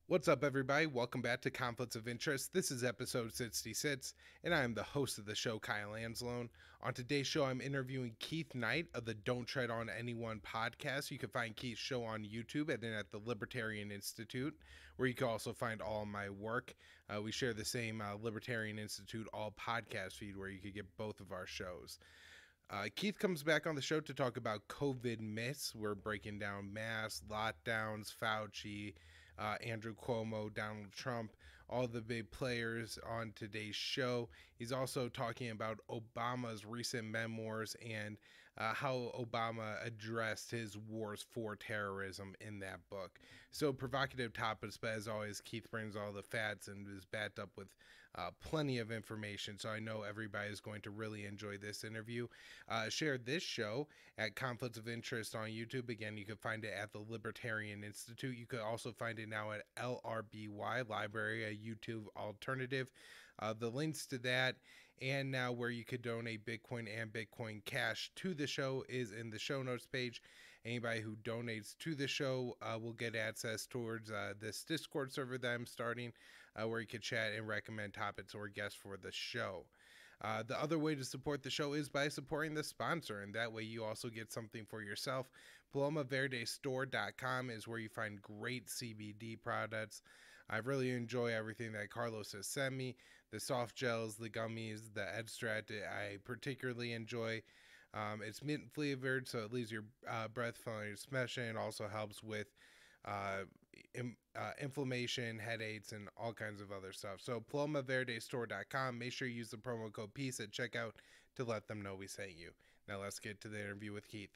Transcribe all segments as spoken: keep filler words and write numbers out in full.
What's up, everybody? Welcome back to Conflicts of Interest. This is episode sixty-six, and I am the host of the show, Kyle Anslone. On today's show, I'm interviewing Keith Knight of the Don't Tread on Anyone podcast. You can find Keith's show on YouTube and then at the Libertarian Institute, where you can also find all my work. Uh, we share the same uh, Libertarian Institute all podcast feed where you can get both of our shows. Uh, Keith comes back on the show to talk about COVID myths. We're breaking down masks, lockdowns, Fauci, Uh, Andrew Cuomo, Donald Trump, all the big players on today's show. He's also talking about Obama's recent memoirs and uh, how Obama addressed his wars for terrorism in that book. So provocative topics, but as always, Keith brings all the facts and is backed up with uh, plenty of information. So I know everybody is going to really enjoy this interview. Uh, share this show at Conflicts of Interest on YouTube. Again, you can find it at the Libertarian Institute. You could also find it now at L R B Y Library, a YouTube alternative. Uh, the links to that and now where you could donate Bitcoin and Bitcoin Cash to the show is in the show notes page. Anybody who donates to the show uh, will get access towards uh, this Discord server that I'm starting, uh, where you can chat and recommend topics or guests for the show. Uh, the other way to support the show is by supporting the sponsor, and that way you also get something for yourself. Paloma Verde Store dot com is where you find great C B D products. I really enjoy everything that Carlos has sent me. The soft gels, the gummies, the extract, I particularly enjoy. Um, it's mint flavored, so it leaves your uh, breath feeling smashing. It also helps with uh, im- uh, inflammation, headaches, and all kinds of other stuff. So Paloma Verde Store dot com. Make sure you use the promo code PEACE at checkout to let them know we sent you. Now let's get to the interview with Keith.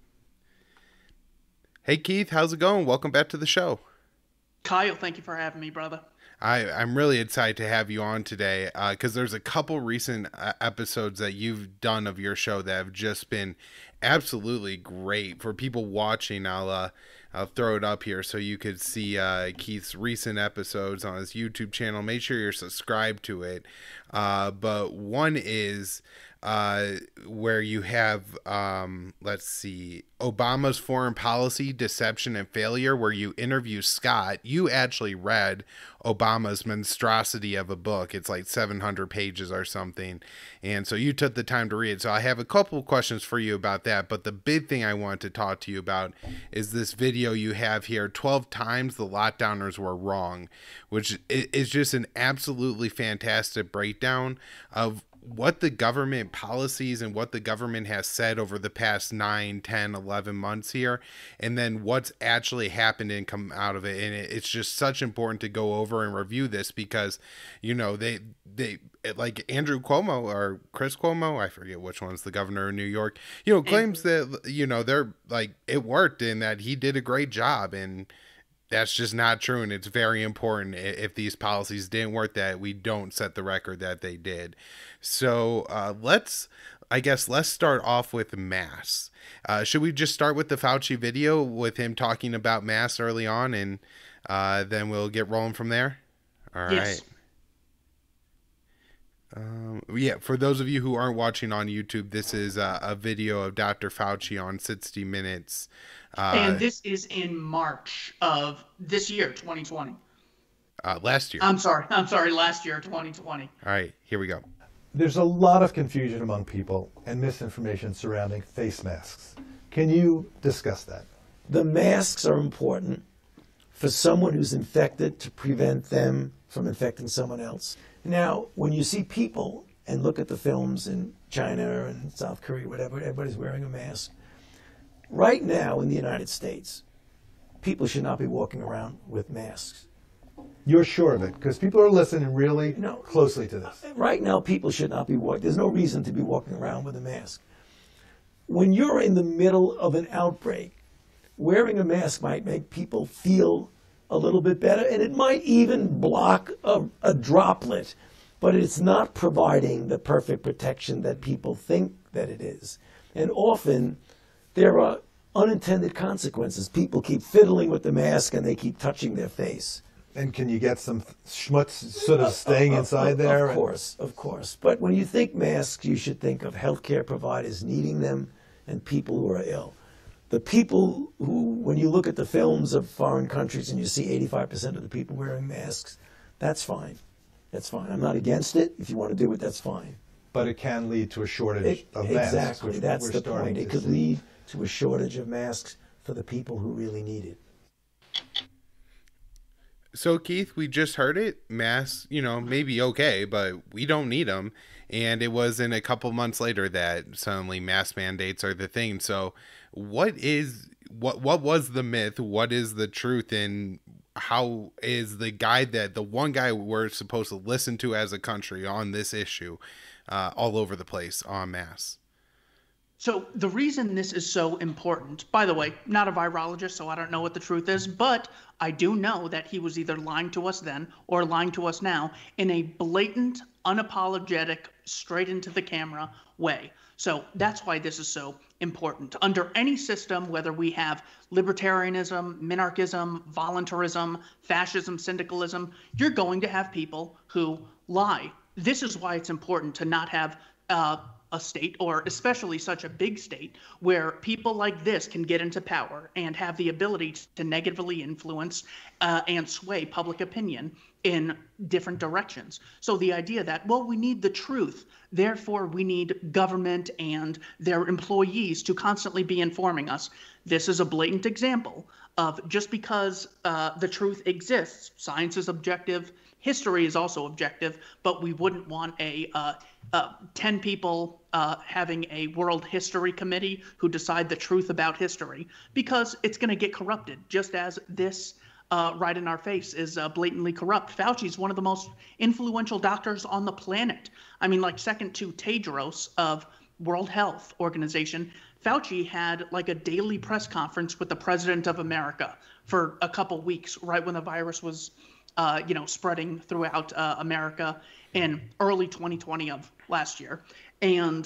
Hey Keith, how's it going? Welcome back to the show. Kyle, thank you for having me, brother. I, I'm really excited to have you on today because uh, there's a couple recent uh, episodes that you've done of your show that have just been absolutely great. For people watching, I'll uh, I'll throw it up here so you could see uh, Keith's recent episodes on his YouTube channel. Make sure you're subscribed to it. Uh, but one is uh, where you have, um, let's see, Obama's Foreign Policy, Deception, and Failure, where you interview Scott. You actually read Obama's monstrosity of a book. It's like seven hundred pages or something. And so you took the time to read it. So I have a couple of questions for you about that. But the big thing I want to talk to you about is this video you have here, twelve times the lockdowners were wrong, which is just an absolutely fantastic breakdown of what the government policies and what the government has said over the past nine, ten, eleven months here, and then what's actually happened and come out of it. And it's just such important to go over and review this because, you know, they, they like Andrew Cuomo or Chris Cuomo, I forget which one's the governor of New York, you know, claims that, you know, they're like, it worked and that he did a great job. And that's just not true, and it's very important if these policies didn't work that we don't set the record that they did. So uh, let's, I guess, let's start off with masks. Uh, should we just start with the Fauci video with him talking about masks early on, and uh, then we'll get rolling from there? All yes. right. Um, yeah, for those of you who aren't watching on YouTube, this is a, a video of Doctor Fauci on sixty minutes. Uh, and this is in March of this year, twenty twenty. Uh, last year. I'm sorry. I'm sorry. Last year, twenty twenty. All right, here we go. There's a lot of confusion among people and misinformation surrounding face masks. Can you discuss that? The masks are important for someone who's infected to prevent them from infecting someone else. Now, when you see people and look at the films in China and South Korea, whatever, everybody's wearing a mask. Right now in the United States, people should not be walking around with masks. You're sure of it? Because people are listening really No. closely to this. Right now, people should not be walking. There's no reason to be walking around with a mask. When you're in the middle of an outbreak, wearing a mask might make people feel a little bit better, and it might even block a, a droplet, but it's not providing the perfect protection that people think that it is. And often, there are unintended consequences. People keep fiddling with the mask, and they keep touching their face. And can you get some schmutz sort of staying inside there? Of course, of course. But when you think masks, you should think of healthcare providers needing them and people who are ill. the people who, when you look at the films of foreign countries and you see eighty-five percent of the people wearing masks, that's fine. That's fine. I'm not against it. If you want to do it, that's fine. But it can lead to a shortage It, of masks. exactly. Which That's we're the starting point. It to could see. lead to a shortage of masks for the people who really need it. So, Keith, we just heard it. Masks, you know, maybe okay, but we don't need them. And it wasn't a couple months later that suddenly mask mandates are the thing. So, what is what? What was the myth? What is the truth? And how is the guy that the one guy we're supposed to listen to as a country on this issue, uh, all over the place on masks? So the reason this is so important, by the way, not a virologist, so I don't know what the truth is, but I do know that he was either lying to us then or lying to us now in a blatant, unapologetic, straight into the camera way. So that's why this is so important. Under any system, whether we have libertarianism, minarchism, voluntarism, fascism, syndicalism, you're going to have people who lie. This is why it's important to not have uh, a state, or especially such a big state, where people like this can get into power and have the ability to negatively influence uh, and sway public opinion in different directions. So the idea that, well, we need the truth, therefore we need government and their employees to constantly be informing us. This is a blatant example of just because uh, the truth exists, science is objective, history is also objective, but we wouldn't want a uh, uh, ten people uh, having a world history committee who decide the truth about history, because it's going to get corrupted, just as this uh, right in our face is uh, blatantly corrupt. Fauci is one of the most influential doctors on the planet. I mean, like second to Tedros of World Health Organization. Fauci had like a daily press conference with the president of America for a couple weeks, right when the virus was Uh, you know, spreading throughout uh, America in early twenty twenty of last year. And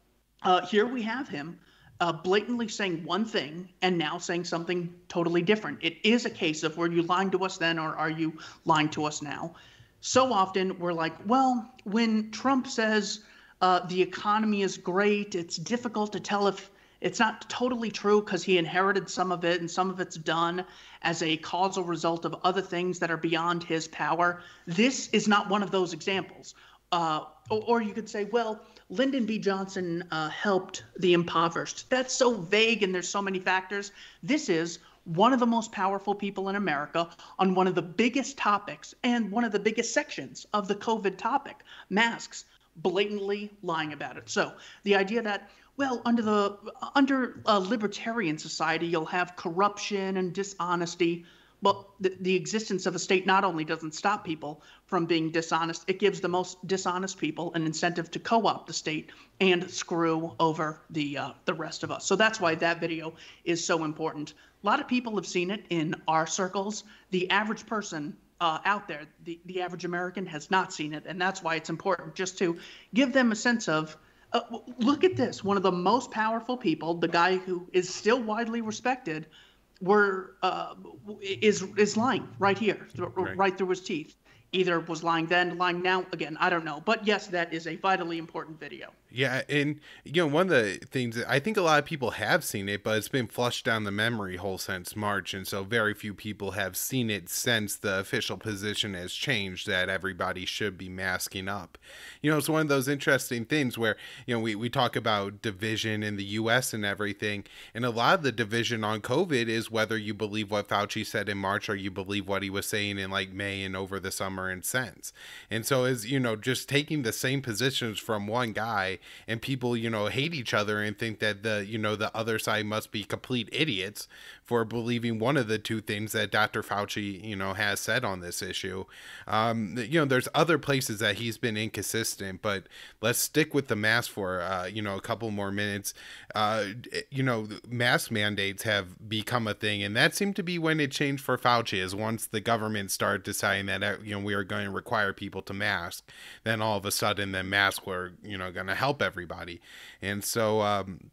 uh, here we have him uh, blatantly saying one thing and now saying something totally different. It is a case of, were you lying to us then, or are you lying to us now? So often we're like, well, when Trump says uh, the economy is great, it's difficult to tell if it's not totally true because he inherited some of it and some of it's done as a causal result of other things that are beyond his power. This is not one of those examples. Uh, or, or you could say, well, Lyndon B. Johnson uh, helped the impoverished. That's so vague and there's so many factors. This is one of the most powerful people in America on one of the biggest topics and one of the biggest sections of the COVID topic, masks, blatantly lying about it. So the idea that, well, under the under a libertarian society, you'll have corruption and dishonesty. Well, the, the existence of a state not only doesn't stop people from being dishonest, it gives the most dishonest people an incentive to co-opt the state and screw over the uh, the rest of us. So that's why that video is so important. A lot of people have seen it in our circles. The average person uh, out there, the, the average American, has not seen it, and that's why it's important just to give them a sense of, Uh, look at this. One of the most powerful people, the guy who is still widely respected, were uh, is is lying right here, right. right through his teeth. Either was lying then, lying now. Again, I don't know. But yes, that is a vitally important video. Yeah, and you know, one of the things that I think a lot of people have seen it, but it's been flushed down the memory hole since March, and so very few people have seen it since the official position has changed that everybody should be masking up. You know, it's one of those interesting things where, you know, we, we talk about division in the U S and everything, and a lot of the division on COVID is whether you believe what Fauci said in March or you believe what he was saying in like May and over the summer and since. And so is, you know, just taking the same positions from one guy, and people, you know, hate each other and think that the, you know, the other side must be complete idiots for believing one of the two things that Doctor Fauci, you know, has said on this issue. Um, you know, there's other places that he's been inconsistent, but let's stick with the mask for, uh, you know, a couple more minutes. Uh, you know, mask mandates have become a thing, and that seemed to be when it changed for Fauci, is once the government started deciding that, you know, we are going to require people to mask, then all of a sudden the masks were, you know, going to help everybody. And so, um,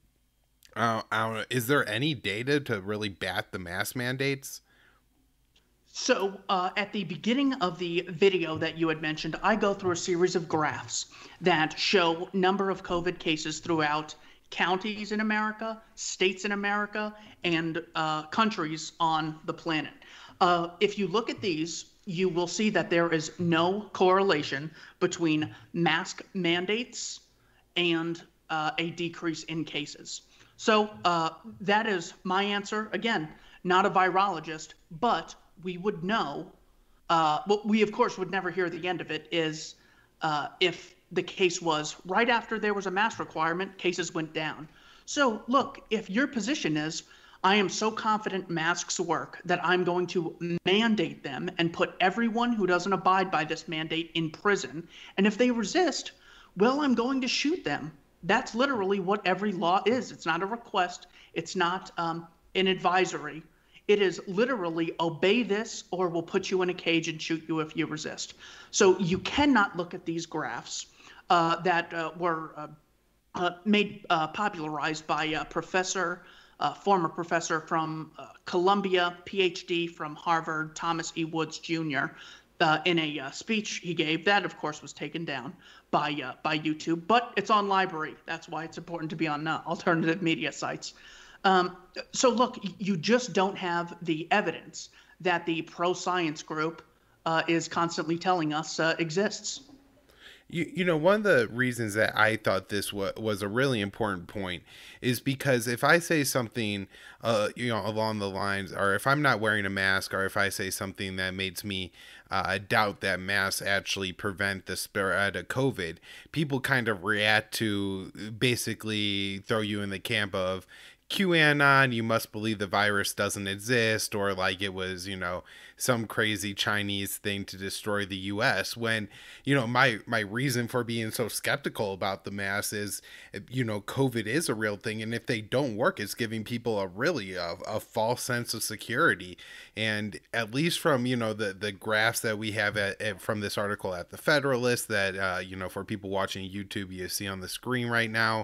uh, I don't know, is there any data to really bat the mask mandates? So uh, at the beginning of the video that you had mentioned, I go through a series of graphs that show number of COVID cases throughout counties in America, states in America, and uh, countries on the planet. Uh, if you look at these, you will see that there is no correlation between mask mandates and uh, a decrease in cases. So uh, that is my answer. Again, not a virologist, but we would know. Uh, what we, of course, would never hear the end of it is uh, if the case was right after there was a mask requirement, cases went down. So look, if your position is, I am so confident masks work that I'm going to mandate them and put everyone who doesn't abide by this mandate in prison, and if they resist, well, I'm going to shoot them. That's literally what every law is. It's not a request. It's not um, an advisory. It is literally obey this or we'll put you in a cage and shoot you if you resist. So you cannot look at these graphs uh, that uh, were uh, uh, made uh, popularized by a professor, a former professor from uh, Columbia, P H D from Harvard, Thomas E. Woods Junior, Uh, in a uh, speech he gave. That, of course, was taken down by uh, by YouTube, but it's on library. That's why it's important to be on uh, alternative media sites. Um, so look, you just don't have the evidence that the pro-science group uh, is constantly telling us uh, exists. You, you know, one of the reasons that I thought this was, was a really important point is because if I say something, uh, you know, along the lines, or if I'm not wearing a mask, or if I say something that makes me uh, doubt that masks actually prevent the spread of COVID, people kind of react to basically throw you in the camp of QAnon, you must believe the virus doesn't exist, or like it was, you know, some crazy Chinese thing to destroy the U S when, you know, my, my reason for being so skeptical about the mask is, you know, COVID is a real thing. And if they don't work, it's giving people a really, a, a false sense of security. And at least from, you know, the, the graphs that we have at, at, from this article at the Federalist that, uh, you know, for people watching YouTube, you see on the screen right now,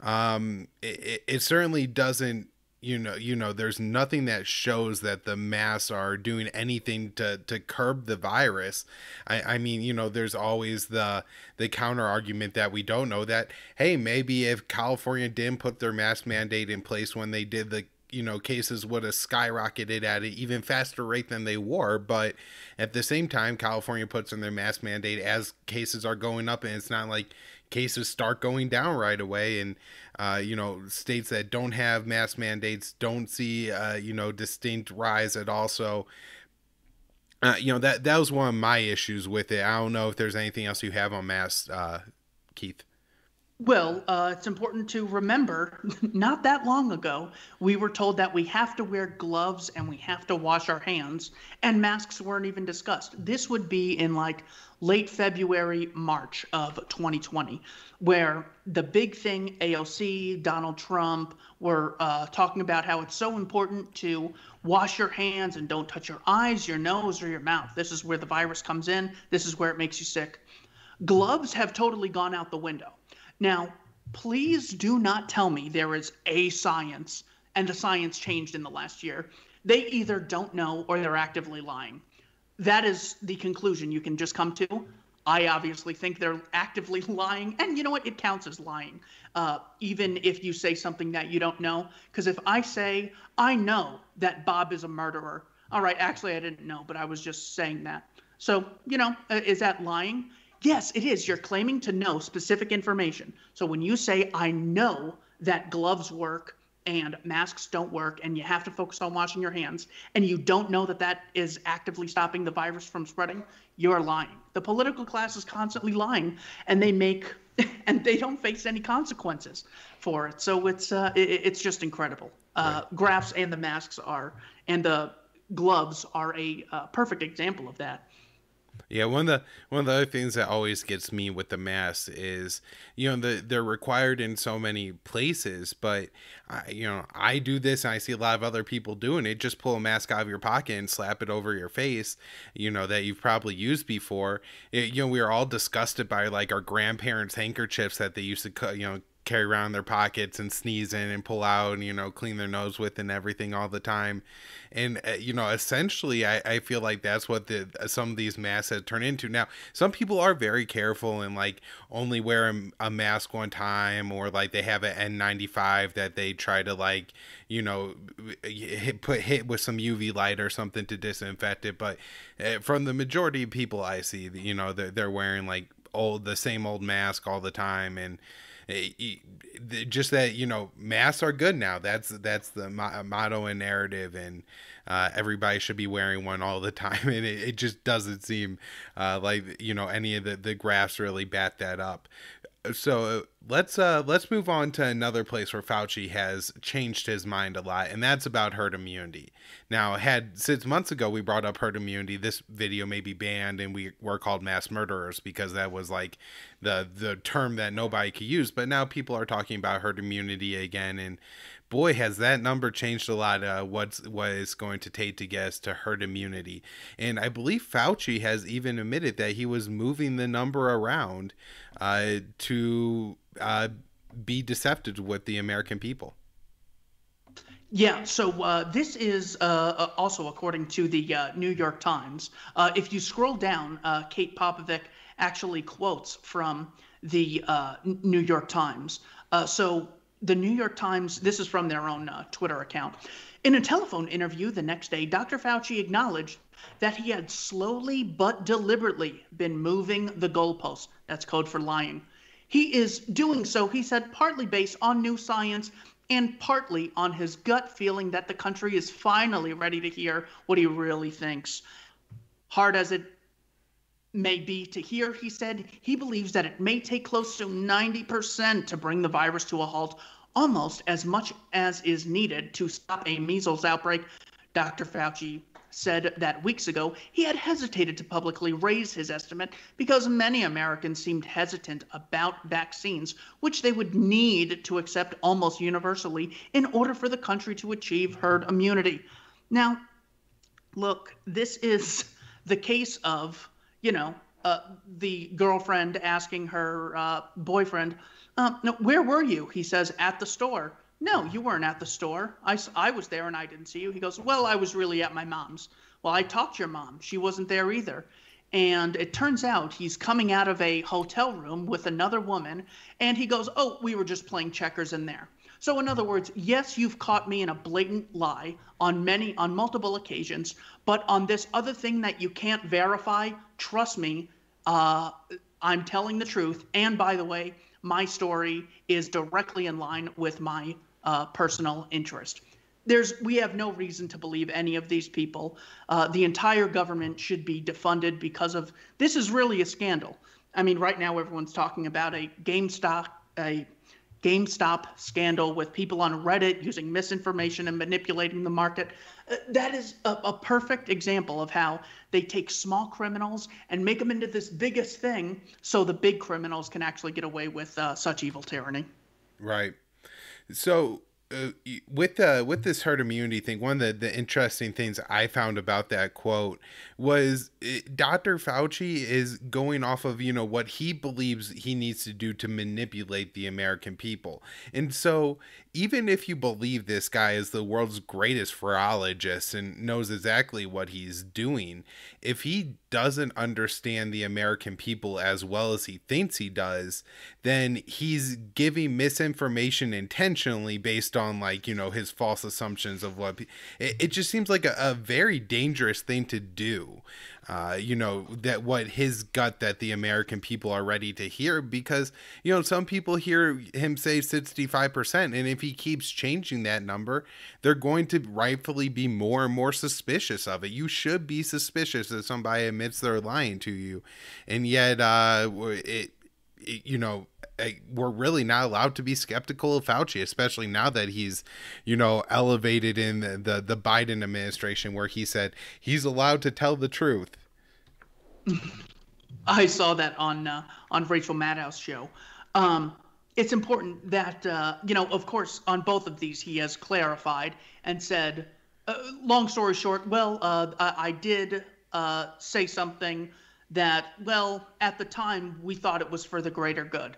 um, it, it certainly doesn't, you know, you know, there's nothing that shows that the masks are doing anything to, to curb the virus. I, I mean, you know, there's always the, the counter argument that we don't know that, hey, maybe if California didn't put their mask mandate in place when they did, the, you know, cases would have skyrocketed at an even faster rate than they were. But at the same time, California puts in their mask mandate as cases are going up, and it's not like cases start going down right away. And, uh, you know, states that don't have mask mandates don't see, uh, you know, distinct rise at all. So, uh, you know, that, that was one of my issues with it. I don't know if there's anything else you have on masks, uh, Keith. Well, uh, it's important to remember, not that long ago, we were told that we have to wear gloves and we have to wash our hands, and masks weren't even discussed. This would be in like late February, March of twenty twenty, where the big thing, A O C, Donald Trump, were uh, talking about how it's so important to wash your hands and don't touch your eyes, your nose, or your mouth. This is where the virus comes in. This is where it makes you sick. Gloves have totally gone out the window. Now, please do not tell me there is a science and the science changed in the last year. They either don't know or they're actively lying. That is the conclusion you can just come to. I obviously think they're actively lying. And you know what? It counts as lying, uh, even if you say something that you don't know. Because if I say, I know that Bob is a murderer. All right, actually, I didn't know, but I was just saying that. So, you know, uh, is that lying? Yes, it is. You're claiming to know specific information. So when you say, I know that gloves work and masks don't work and you have to focus on washing your hands, and you don't know that that is actively stopping the virus from spreading, you're lying. The political class is constantly lying, and they make and they don't face any consequences for it. So it's uh, it, it's just incredible. Uh, right. Graphs and the masks are, and the gloves are a uh, perfect example of that. Yeah, one of the one of the other things that always gets me with the masks is, you know, the, they're required in so many places, but I, you know, I do this and I see a lot of other people doing it. Just pull a mask out of your pocket and slap it over your face, you know, that you've probably used before. It, you know, we are all disgusted by like our grandparents' handkerchiefs that they used to, you know, carry around in their pockets and sneeze in and pull out and, you know, clean their nose with and everything all the time. And, uh, you know, essentially, I, I feel like that's what the some of these masks have turned into. Now, some people are very careful and, like, only wear a, a mask one time, or, like, they have an N ninety-five that they try to, like, you know, hit, put hit with some U V light or something to disinfect it. But uh, from the majority of people I see, you know, they're, they're wearing, like, old the same old mask all the time. And just that, you know, masks are good now. That's that's the motto and narrative, and uh, everybody should be wearing one all the time. And it, it just doesn't seem uh, like, you know, any of the, the graphs really bat that up. So let's uh, let's move on to another place where Fauci has changed his mind a lot, and that's about herd immunity. Now, had six months ago we brought up herd immunity, this video may be banned, and we were called mass murderers because that was like the the term that nobody could use. But now people are talking about herd immunity again, and boy, has that number changed a lot. Uh, what's what it's going to take to get us to herd immunity, and I believe Fauci has even admitted that he was moving the number around uh, to uh, be deceptive with the American people. Yeah, so uh, this is uh, also according to the uh, New York Times. Uh, if you scroll down, uh, Kate Popovic actually quotes from the uh, New York Times. Uh, so the New York Times, this is from their own uh, Twitter account. In a telephone interview the next day, Doctor Fauci acknowledged that he had slowly but deliberately been moving the goalposts. That's code for lying. He is doing so, he said, partly based on new science and partly on his gut feeling that the country is finally ready to hear what he really thinks. Hard as it may be to hear, he said, he believes that it may take close to ninety percent to bring the virus to a halt, almost as much as is needed to stop a measles outbreak. Doctor Fauci said that weeks ago he had hesitated to publicly raise his estimate because many Americans seemed hesitant about vaccines, which they would need to accept almost universally in order for the country to achieve herd immunity. Now, look, this is the case of, you know, uh, the girlfriend asking her uh, boyfriend, uh, no, where were you? He says, at the store. No, you weren't at the store. I, I was there and I didn't see you. He goes, well, I was really at my mom's. Well, I talked to your mom. She wasn't there either. And it turns out he's coming out of a hotel room with another woman, and he goes, oh, we were just playing checkers in there. So in other words, yes, you've caught me in a blatant lie on many, on multiple occasions, but on this other thing that you can't verify, trust me, uh, I'm telling the truth. And by the way, my story is directly in line with my uh, personal interest. There's, we have no reason to believe any of these people. Uh, the entire government should be defunded because of, this is really a scandal. I mean, right now everyone's talking about a GameStop, a GameStop scandal with people on Reddit using misinformation and manipulating the market. Uh, that is a, a perfect example of how they take small criminals and make them into this biggest thing so the big criminals can actually get away with uh, such evil tyranny. Right. So uh, with uh, with this herd immunity thing, one of the, the interesting things I found about that quote was it, Doctor Fauci is going off of, you know, what he believes he needs to do to manipulate the American people. And so even if you believe this guy is the world's greatest virologist and knows exactly what he's doing, if he doesn't understand the American people as well as he thinks he does, then he's giving misinformation intentionally based on, like, you know, his false assumptions of what it, it just seems like a, a very dangerous thing to do. Uh, you know, that what his gut that the American people are ready to hear, because, you know, some people hear him say sixty-five percent. And if he keeps changing that number, they're going to rightfully be more and more suspicious of it. You should be suspicious if somebody admits they're lying to you. And yet, uh, it, it you know, we're really not allowed to be skeptical of Fauci, especially now that he's, you know, elevated in the, the, the Biden administration, where he said he's allowed to tell the truth. I saw that on uh, on Rachel Maddow's show. Um, it's important that, uh, you know, of course, on both of these, he has clarified and said, uh, long story short, well, uh, I, I did uh, say something that, well, at the time, we thought it was for the greater good.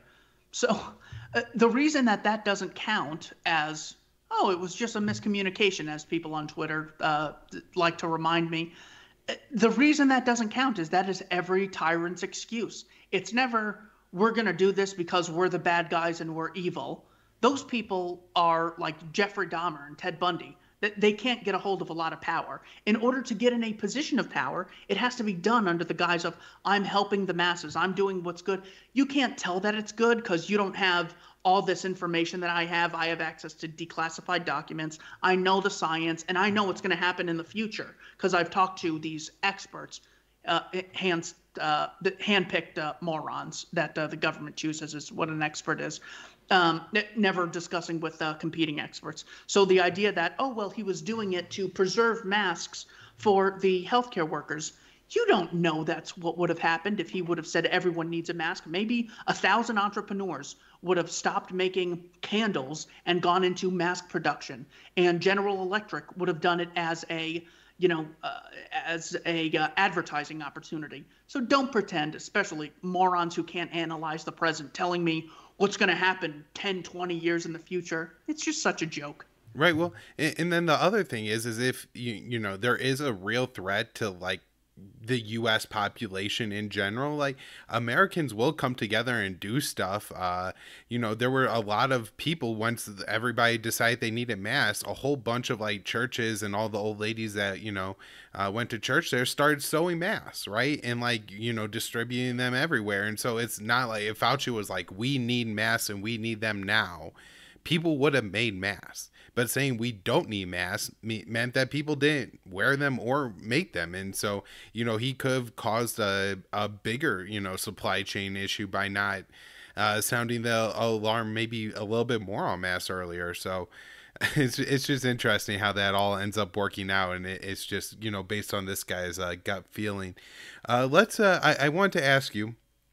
So uh, the reason that that doesn't count as, oh, it was just a miscommunication, as people on Twitter uh, like to remind me, the reason that doesn't count is that is every tyrant's excuse. It's never, we're going to do this because we're the bad guys and we're evil. Those people are like Jeffrey Dahmer and Ted Bundy. They can't get a hold of a lot of power. In order to get in a position of power, it has to be done under the guise of, I'm helping the masses, I'm doing what's good. You can't tell that it's good because you don't have all this information that I have. I have access to declassified documents. I know the science, and I know what's going to happen in the future because I've talked to these experts, uh, hands, uh, the handpicked uh, morons that uh, the government chooses is what an expert is. Um, never discussing with uh, competing experts. So the idea that, oh, well, he was doing it to preserve masks for the healthcare workers. You don't know that's what would have happened if he would have said everyone needs a mask. Maybe a thousand entrepreneurs would have stopped making candles and gone into mask production. And General Electric would have done it as a, you know, uh, as a uh, advertising opportunity. So don't pretend, especially morons who can't analyze the present, telling me what's going to happen ten, twenty years in the future. It's just such a joke. Right. Well, and, and then the other thing is, is if you, you know, there is a real threat to like the U S population in general, like Americans will come together and do stuff. Uh, you know, there were a lot of people once everybody decided they needed masks, a whole bunch of like churches and all the old ladies that, you know, uh, went to church there started sewing masks, right? And like, you know, distributing them everywhere. And so it's not like if Fauci was like, we need masks and we need them now, people would have made masks. But saying we don't need masks meant that people didn't wear them or make them. And so, you know, he could have caused a, a bigger, you know, supply chain issue by not uh, sounding the alarm maybe a little bit more on masks earlier. So it's, it's just interesting how that all ends up working out. And it, it's just, you know, based on this guy's uh, gut feeling. Uh, let's, uh, I, I want to ask you,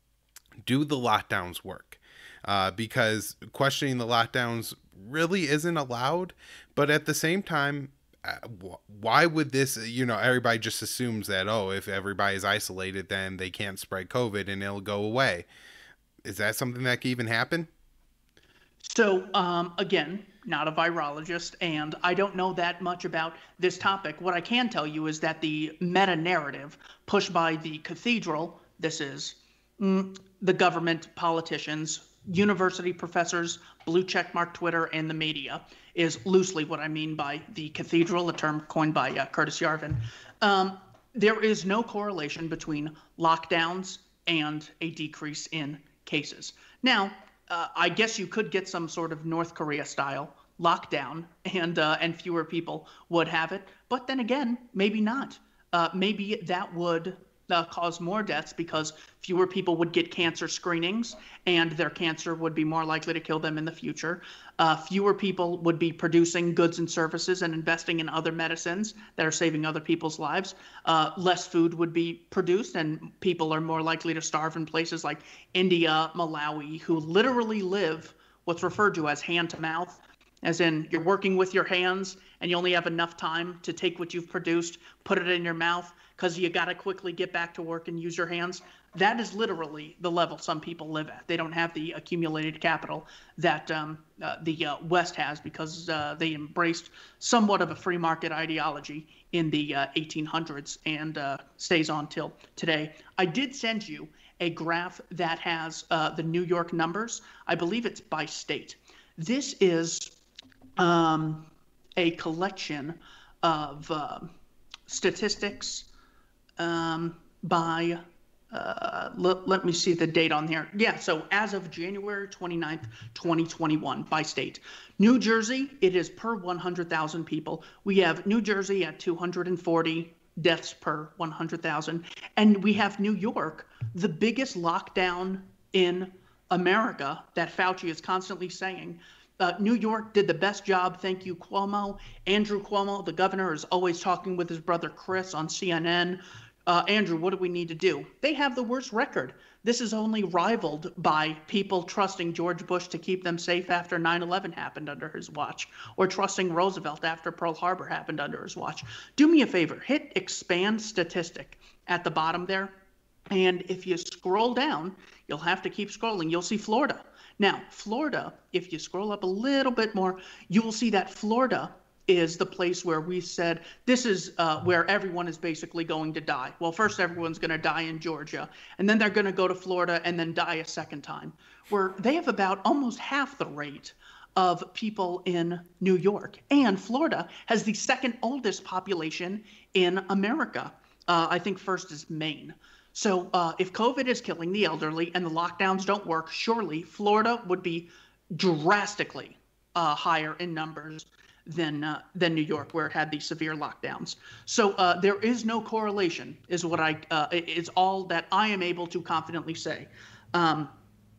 do the lockdowns work? Uh, because questioning the lockdowns really isn't allowed, but at the same time, uh, why would this, you know, everybody just assumes that, oh, if everybody's isolated, then they can't spread COVID and it'll go away. Is that something that can even happen? So, um, again, not a virologist, and I don't know that much about this topic. What I can tell you is that the meta-narrative pushed by the cathedral, this is mm, the government, politicians, university professors, blue checkmark Twitter, and the media is loosely what I mean by the cathedral, a term coined by uh, Curtis Yarvin. Um, there is no correlation between lockdowns and a decrease in cases. Now, uh, I guess you could get some sort of North Korea style lockdown and uh, and fewer people would have it. But then again, maybe not. Uh, maybe that would Uh, cause more deaths because fewer people would get cancer screenings and their cancer would be more likely to kill them in the future. Uh, fewer people would be producing goods and services and investing in other medicines that are saving other people's lives. Uh, less food would be produced and people are more likely to starve in places like India, Malawi, who literally live what's referred to as hand to mouth, as in you're working with your hands and you only have enough time to take what you've produced, put it in your mouth, because you got to quickly get back to work and use your hands. That is literally the level some people live at. They don't have the accumulated capital that um, uh, the uh, West has because uh, they embraced somewhat of a free market ideology in the uh, eighteen hundreds and uh, stays on till today. I did send you a graph that has uh, the New York numbers. I believe it's by state. This is um, a collection of uh, statistics Um, by, uh, let, let me see the date on here. Yeah, so as of January twenty-ninth, twenty twenty-one by state. New Jersey, it is per one hundred thousand people. We have New Jersey at two hundred forty deaths per one hundred thousand. And we have New York, the biggest lockdown in America that Fauci is constantly saying. Uh, New York did the best job. Thank you, Cuomo. Andrew Cuomo, the governor, is always talking with his brother Chris on C N N. Uh, Andrew, what do we need to do? They have the worst record. This is only rivaled by people trusting George Bush to keep them safe after nine eleven happened under his watch, or trusting Roosevelt after Pearl Harbor happened under his watch. Do me a favor, hit expand statistic at the bottom there. And if you scroll down, you'll have to keep scrolling. You'll see Florida. Now, Florida, if you scroll up a little bit more, you will see that Florida is the place where we said this is uh, where everyone is basically going to die. Well, first everyone's going to die in Georgia, and then they're going to go to Florida and then die a second time, where they have about almost half the rate of people in New York. And Florida has the second oldest population in America. Uh, I think first is Maine. So uh, if COVID is killing the elderly and the lockdowns don't work, surely Florida would be drastically uh, higher in numbers than uh, than New York, where it had these severe lockdowns. So uh, there is no correlation, is what I uh, is all that I am able to confidently say um,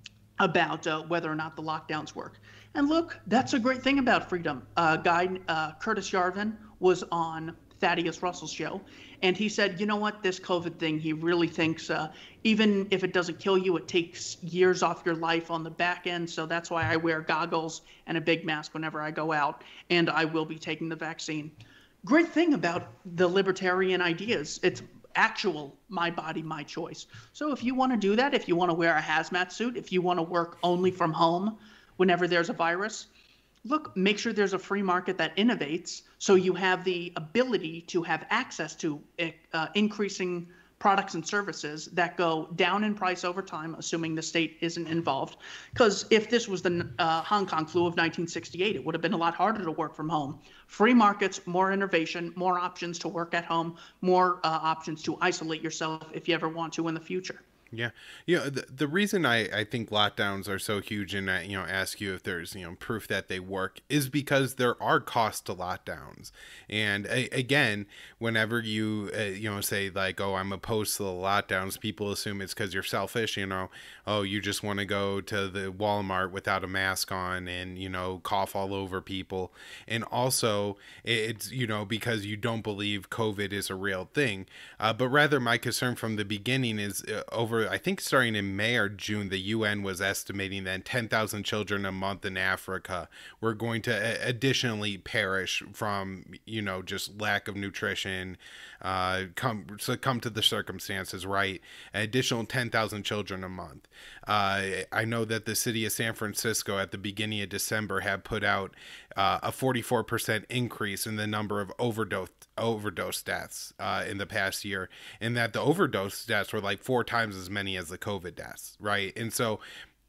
about uh, whether or not the lockdowns work. And look, that's a great thing about freedom. Uh, guy uh, Curtis Yarvin was on Thaddeus Russell's show, and he said, you know what, this COVID thing, he really thinks uh, even if it doesn't kill you, it takes years off your life on the back end. So that's why I wear goggles and a big mask whenever I go out, and I will be taking the vaccine. Great thing about the libertarian ideas, it's actual my body, my choice. So if you want to do that, if you want to wear a hazmat suit, if you want to work only from home whenever there's a virus, look, make sure there's a free market that innovates so you have the ability to have access to uh, increasing products and services that go down in price over time, assuming the state isn't involved. Because if this was the uh, Hong Kong flu of nineteen sixty-eight, it would have been a lot harder to work from home. Free markets, more innovation, more options to work at home, more uh, options to isolate yourself if you ever want to in the future. Yeah. You know, the, the reason I, I think lockdowns are so huge, and I, you know, ask you if there's, you know, proof that they work, is because there are costs to lockdowns. And a, again, whenever you, uh, you know, say like, oh, I'm opposed to the lockdowns, people assume it's because you're selfish, you know, oh, you just want to go to the Walmart without a mask on and, you know, cough all over people. And also it's, you know, because you don't believe COVID is a real thing. Uh, but rather my concern from the beginning is uh, over I think starting in May or June, the U N was estimating that ten thousand children a month in Africa were going to additionally perish from, you know, just lack of nutrition, uh, come succumb to the circumstances, right? An additional ten thousand children a month. Uh, I know that the city of San Francisco at the beginning of December had put out uh, a forty-four percent increase in the number of overdose overdose deaths uh, in the past year, and that the overdose deaths were like four times as many as the COVID deaths, right? And so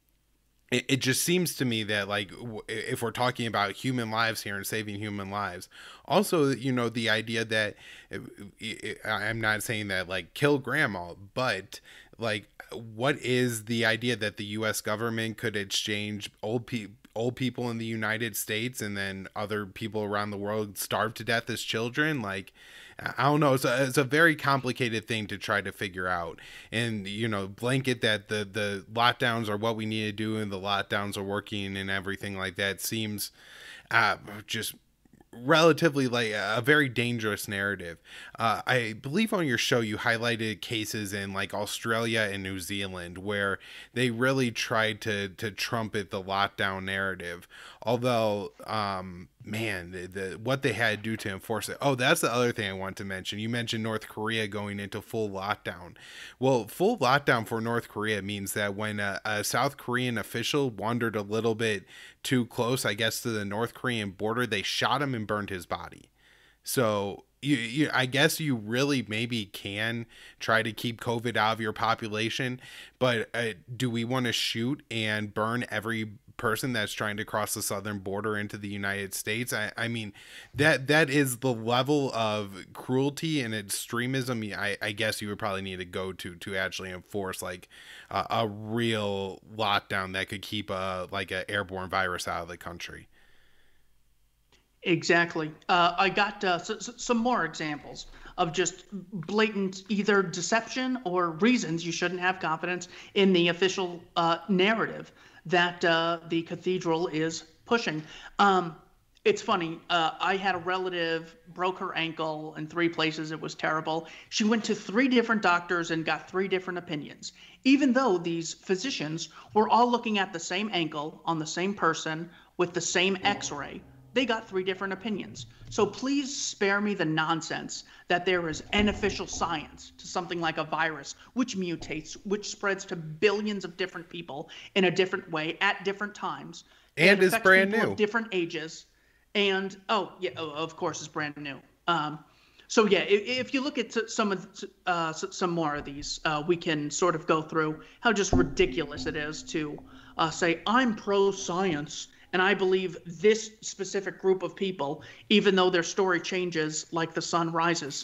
it, it just seems to me that, like, w- if we're talking about human lives here and saving human lives, also, you know, the idea that it, it, I'm not saying that like kill grandma, but like, what is the idea that the U S government could exchange old people old people in the United States and then other people around the world starve to death as children? Like, I don't know. It's a, it's a very complicated thing to try to figure out. And, you know, blanket that the, the lockdowns are what we need to do and the lockdowns are working and everything like that seems uh, just relatively like a very dangerous narrative. Uh, I believe on your show you highlighted cases in like Australia and New Zealand where they really tried to to trumpet the lockdown narrative. Although, um, man, the, the what they had to do to enforce it. Oh, that's the other thing I want to mention. You mentioned North Korea going into full lockdown. Well, full lockdown for North Korea means that when a, a South Korean official wandered a little bit too close, I guess, to the North Korean border, they shot him and burned his body. So you, you, I guess you really maybe can try to keep COVID out of your population, but uh, do we want to shoot and burn every person that's trying to cross the southern border into the United States? I, I mean, that that is the level of cruelty and extremism I, I guess you would probably need to go to to actually enforce like uh, a real lockdown that could keep a like an airborne virus out of the country. Exactly. Uh, I got uh, s- s- some more examples of just blatant either deception or reasons you shouldn't have confidence in the official uh, narrative that uh, the cathedral is pushing. Um, it's funny. Uh, I had a relative broke her ankle in three places. It was terrible. She went to three different doctors and got three different opinions, even though these physicians were all looking at the same ankle on the same person with the same x-ray, they got three different opinions. So please spare me the nonsense that there is an official science to something like a virus, which mutates, which spreads to billions of different people in a different way at different times. And is brand new. Of different ages. And, oh, yeah, oh, of course, it's brand new. Um, so, yeah, if, if you look at some of uh, some more of these, uh, we can sort of go through how just ridiculous it is to uh, say, I'm pro-science, and I believe this specific group of people, even though their story changes like the sun rises.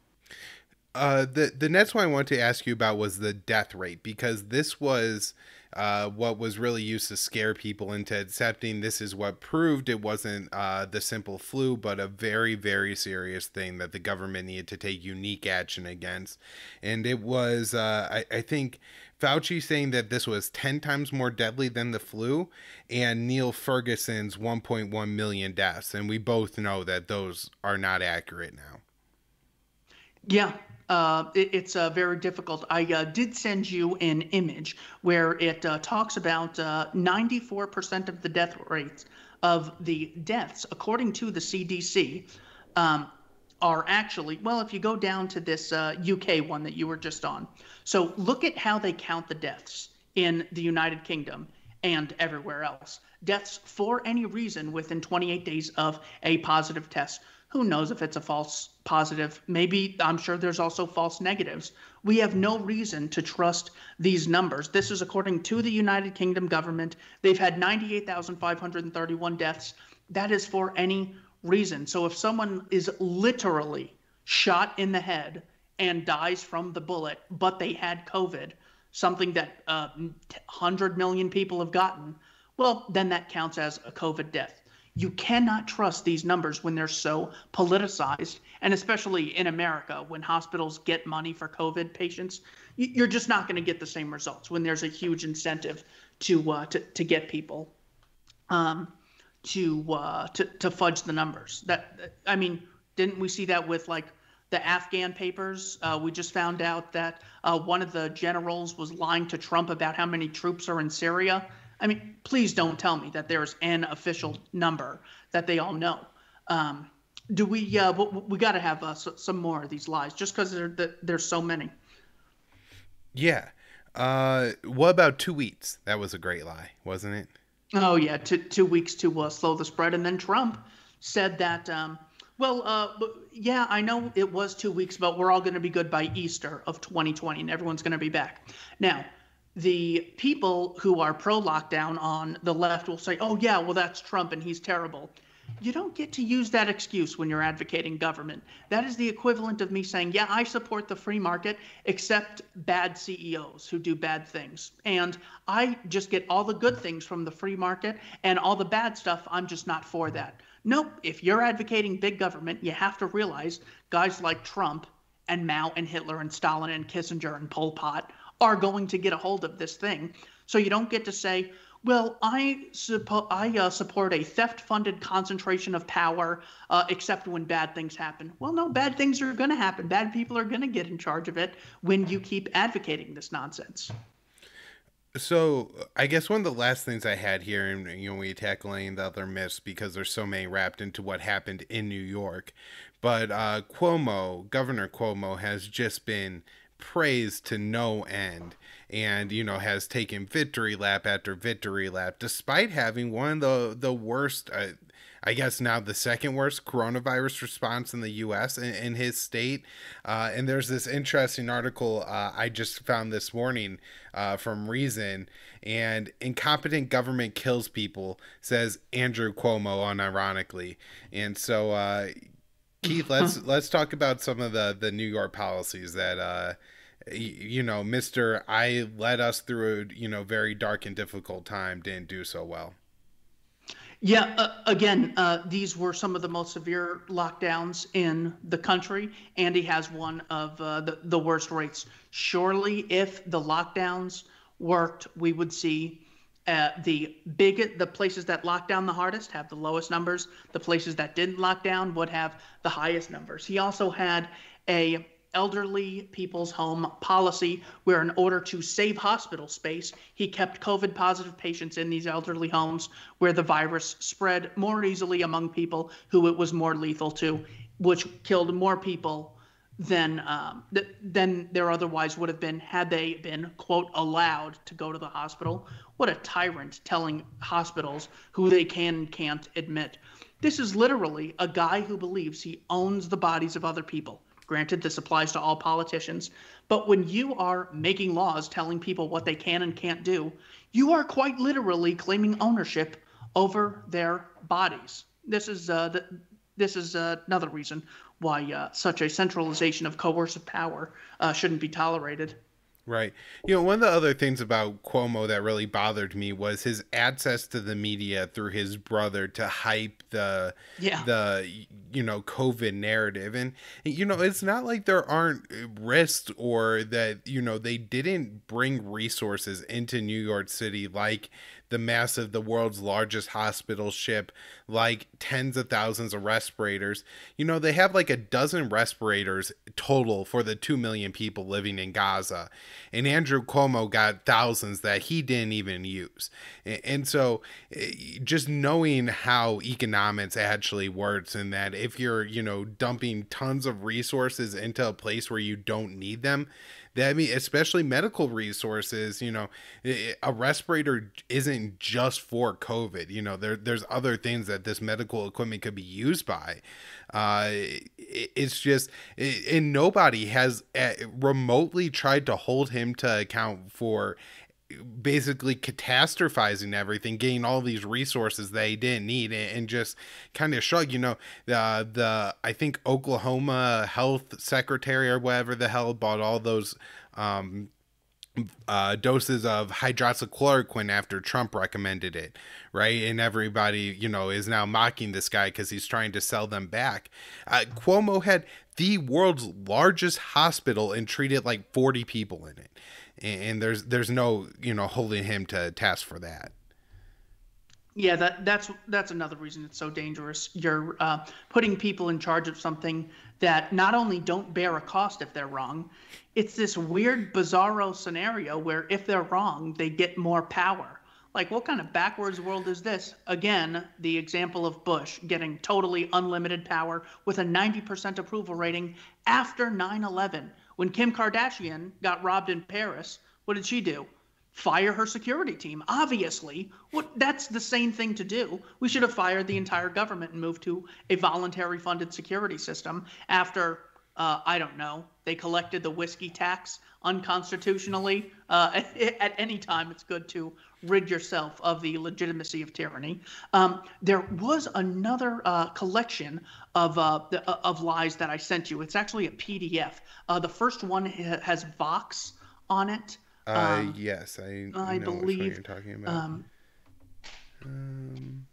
Uh, the the next one I wanted to ask you about was the death rate, because this was uh, what was really used to scare people into accepting this is what proved it wasn't uh, the simple flu, but a very, very serious thing that the government needed to take unique action against. And it was, uh, I, I think, Fauci saying that this was ten times more deadly than the flu, and Neil Ferguson's one point one million deaths. And we both know that those are not accurate now. Yeah. Uh, it, it's uh, very difficult. I uh, did send you an image where it uh, talks about uh, ninety-four percent of the death rates of the deaths, according to the C D C, um, are actually, well, if you go down to this uh, U K one that you were just on. So look at how they count the deaths in the United Kingdom and everywhere else. Deaths for any reason within twenty-eight days of a positive test. Who knows if it's a false positive? Maybe, I'm sure there's also false negatives. We have no reason to trust these numbers. This is according to the United Kingdom government. They've had ninety-eight thousand five hundred thirty-one deaths. That is for any reason. So if someone is literally shot in the head and dies from the bullet, but they had COVID, something that uh, one hundred million people have gotten, well, then that counts as a COVID death. You cannot trust these numbers when they're so politicized, and especially in America, when hospitals get money for COVID patients, you're just not going to get the same results when there's a huge incentive to uh, to, to get people um, to, uh, to to fudge the numbers. That I mean, didn't we see that with like the Afghan papers? Uh, we just found out that uh, one of the generals was lying to Trump about how many troops are in Syria. I mean, please don't tell me that there's an official number that they all know. Um, do we? Uh, we got to have uh, some more of these lies, just because there, there's so many. Yeah. Uh, what about two weeks? That was a great lie, wasn't it? Oh yeah, two two weeks to uh, slow the spread, and then Trump said that. Um, well, uh, yeah, I know it was two weeks, but we're all going to be good by Easter of twenty twenty, and everyone's going to be back. Now, the people who are pro-lockdown on the left will say, oh, yeah, well, that's Trump and he's terrible. You don't get to use that excuse when you're advocating government. That is the equivalent of me saying, yeah, I support the free market, except bad C E Os who do bad things. And I just get all the good things from the free market, and all the bad stuff, I'm just not for that. Nope. If you're advocating big government, you have to realize guys like Trump and Mao and Hitler and Stalin and Kissinger and Pol Pot are going to get a hold of this thing. So you don't get to say, well, I, suppo- I uh, support a theft-funded concentration of power, uh, except when bad things happen. Well, no, bad things are going to happen. Bad people are going to get in charge of it when you keep advocating this nonsense. So I guess one of the last things I had here, and you know, we tackle any of the other myths because there's so many wrapped into what happened in New York. But uh, Cuomo, Governor Cuomo, has just been praised to no end, and you know, has taken victory lap after victory lap, despite having one of the the worst, uh, I guess now the second worst coronavirus response in the U S in, in his state. Uh, and there's this interesting article uh, I just found this morning uh, from Reason, and incompetent government kills people, says Andrew Cuomo unironically. And so uh, Keith, let's let's talk about some of the the New York policies that uh, you know, Mister I led us through a you know very dark and difficult time didn't do so well. Yeah, uh, again, uh, these were some of the most severe lockdowns in the country. Andy has one of uh, the, the worst rates. Surely, if the lockdowns worked, we would see uh, the big, the places that locked down the hardest have the lowest numbers. The places that didn't lock down would have the highest numbers. He also had a elderly people's home policy, where in order to save hospital space, he kept COVID positive patients in these elderly homes where the virus spread more easily among people who it was more lethal to, which killed more people than um, th- than there otherwise would have been had they been, quote, allowed to go to the hospital. What a tyrant, telling hospitals who they can and can't admit. This is literally a guy who believes he owns the bodies of other people. Granted, this applies to all politicians, but when you are making laws telling people what they can and can't do, you are quite literally claiming ownership over their bodies. This is uh, the, this is uh, another reason why uh, such a centralization of coercive power uh, shouldn't be tolerated. Right. You know, one of the other things about Cuomo that really bothered me was his access to the media through his brother to hype the, yeah. the, you know, COVID narrative. And, you know, it's not like there aren't risks or that, you know, they didn't bring resources into New York City like the massive, the world's largest hospital ship, like tens of thousands of respirators. You know, they have like a dozen respirators total for the two million people living in Gaza. And Andrew Cuomo got thousands that he didn't even use. And so just knowing how economics actually works, and that if you're, you know, dumping tons of resources into a place where you don't need them, that, I mean, especially medical resources, you know, a respirator isn't just for COVID. You know, there there's other things that this medical equipment could be used by. Uh, it's just, and nobody has remotely tried to hold him to account for basically catastrophizing everything, getting all these resources they didn't need, and just kind of shrug. You know, the the I think Oklahoma health secretary or whatever the hell bought all those um uh doses of hydroxychloroquine after Trump recommended it, right? And everybody, you know, is now mocking this guy because he's trying to sell them back. uh, Cuomo had the world's largest hospital and treated like forty people in it, and there's there's no, you know, holding him to task for that. Yeah, that that's that's another reason it's so dangerous. You're uh, putting people in charge of something that not only don't bear a cost if they're wrong, it's this weird, bizarro scenario where if they're wrong, they get more power. Like, what kind of backwards world is this? Again, the example of Bush getting totally unlimited power with a ninety percent approval rating after nine eleven. When Kim Kardashian got robbed in Paris, what did she do? Fire her security team. Obviously, what that's the same thing to do. We should have fired the entire government and moved to a voluntary funded security system after, uh, I don't know, they collected the whiskey tax unconstitutionally. Uh, at, at any time, it's good to rid yourself of the legitimacy of tyranny. Um, there was another uh, collection of uh, the, of lies that I sent you. It's actually a P D F. Uh, the first one has Vox on it. Uh, um, yes, I, I know believe which one you're talking about. Um, um,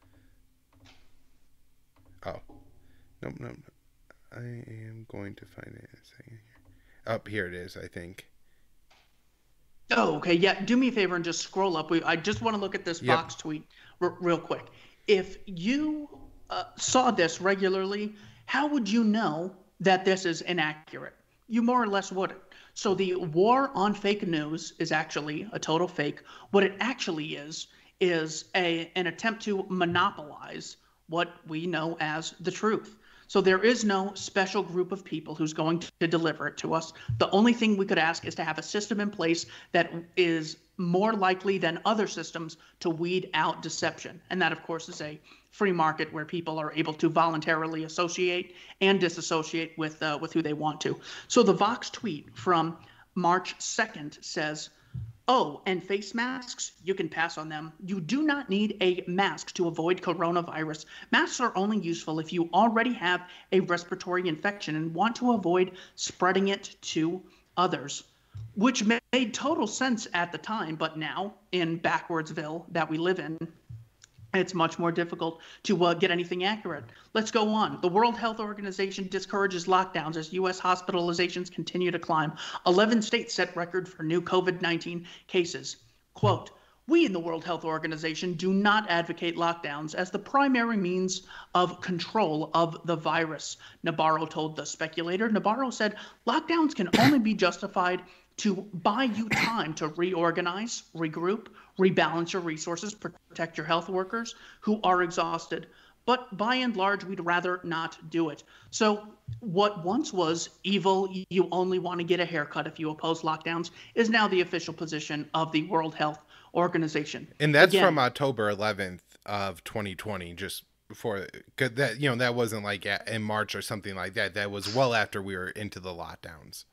oh, nope, nope, nope. I am going to find it in a second here. Up here it is, I think. Oh, okay. Yeah, do me a favor and just scroll up. We, I just want to look at this Yep. Vox tweet r- real quick. If you uh, saw this regularly, how would you know that this is inaccurate? You more or less wouldn't. So the war on fake news is actually a total fake. What it actually is, is a, an attempt to monopolize what we know as the truth. So there is no special group of people who's going to deliver it to us. The only thing we could ask is to have a system in place that is more likely than other systems to weed out deception. And that, of course, is a free market where people are able to voluntarily associate and disassociate with uh, with who they want to. So the Vox tweet from March second says, oh, and face masks, you can pass on them. You do not need a mask to avoid coronavirus. Masks are only useful if you already have a respiratory infection and want to avoid spreading it to others, which made total sense at the time. But now, in Backwardsville that we live in, it's much more difficult to uh, get anything accurate. Let's go on. The World Health Organization discourages lockdowns as U S hospitalizations continue to climb. eleven states set record for new COVID nineteen cases. Quote, We in the World Health Organization do not advocate lockdowns as the primary means of control of the virus, Nabarro told the speculator. Nabarro said lockdowns can only be justified to buy you time to reorganize, regroup, rebalance your resources, protect your health workers who are exhausted. But by and large, we'd rather not do it. So what once was evil, you only want to get a haircut if you oppose lockdowns, is now the official position of the World Health Organization. And that's Again, from October eleventh of twenty twenty, just before, cause that, you know, that wasn't like in March or something like that. That was well after we were into the lockdowns.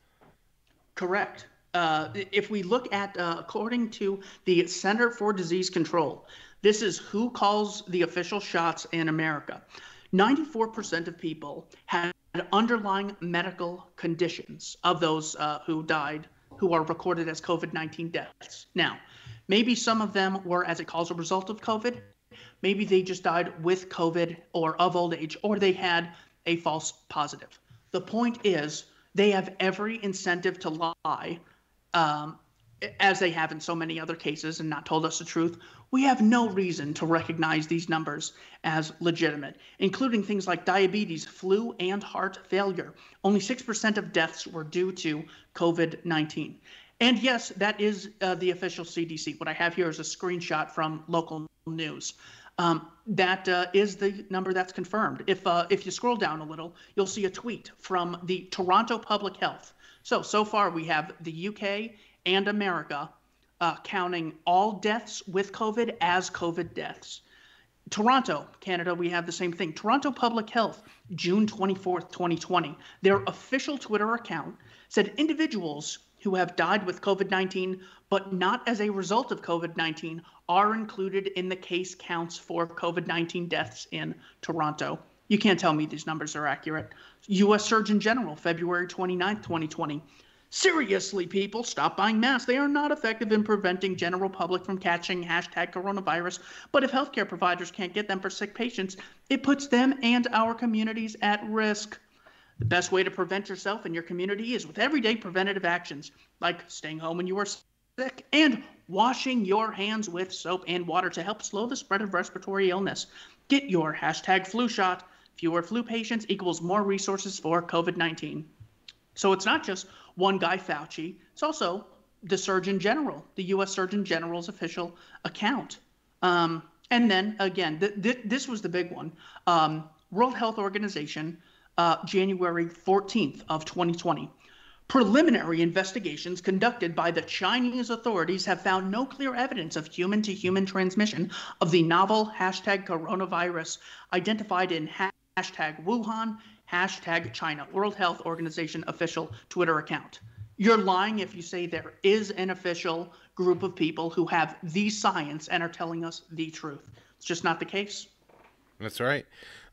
Correct. Uh, if we look at, uh, according to the Center for Disease Control, this is who calls the official shots in America. ninety-four percent of people had underlying medical conditions of those uh, who died, who are recorded as COVID nineteen deaths. Now, maybe some of them were as a causal result of COVID. Maybe they just died with COVID or of old age, or they had a false positive. The point is, they have every incentive to lie, um, as they have in so many other cases, and not told us the truth. We have no reason to recognize these numbers as legitimate, including things like diabetes, flu, and heart failure. Only six percent of deaths were due to COVID nineteen. And yes, that is uh, the official C D C. What I have here is a screenshot from local news. Um, that uh, is the number that's confirmed. If uh, if you scroll down a little, you'll see a tweet from the Toronto Public Health. So, so far we have the U K and America uh, counting all deaths with COVID as COVID deaths. Toronto, Canada, we have the same thing. Toronto Public Health, June twenty-fourth, twenty twenty. Their official Twitter account said individuals who have died with COVID nineteen, but not as a result of COVID nineteen, are included in the case counts for COVID nineteen deaths in Toronto. You can't tell me these numbers are accurate. U S Surgeon General, February twenty-ninth, twenty twenty. Seriously, people, stop buying masks. They are not effective in preventing general public from catching hashtag coronavirus. But if healthcare providers can't get them for sick patients, it puts them and our communities at risk. The best way to prevent yourself and your community is with everyday preventative actions, like staying home when you are sick and washing your hands with soap and water to help slow the spread of respiratory illness. Get your hashtag flu shot. Fewer flu patients equals more resources for COVID nineteen. So it's not just one guy, Fauci. It's also the Surgeon General, the U S Surgeon General's official account. Um, and then, again, th- th- this was the big one. Um, World Health Organization, uh, January fourteenth of twenty twenty. Preliminary investigations conducted by the Chinese authorities have found no clear evidence of human-to-human transmission of the novel hashtag coronavirus identified in hashtag Wuhan, hashtag China, World Health Organization official Twitter account. You're lying if you say there is an official group of people who have the science and are telling us the truth. It's just not the case. That's right.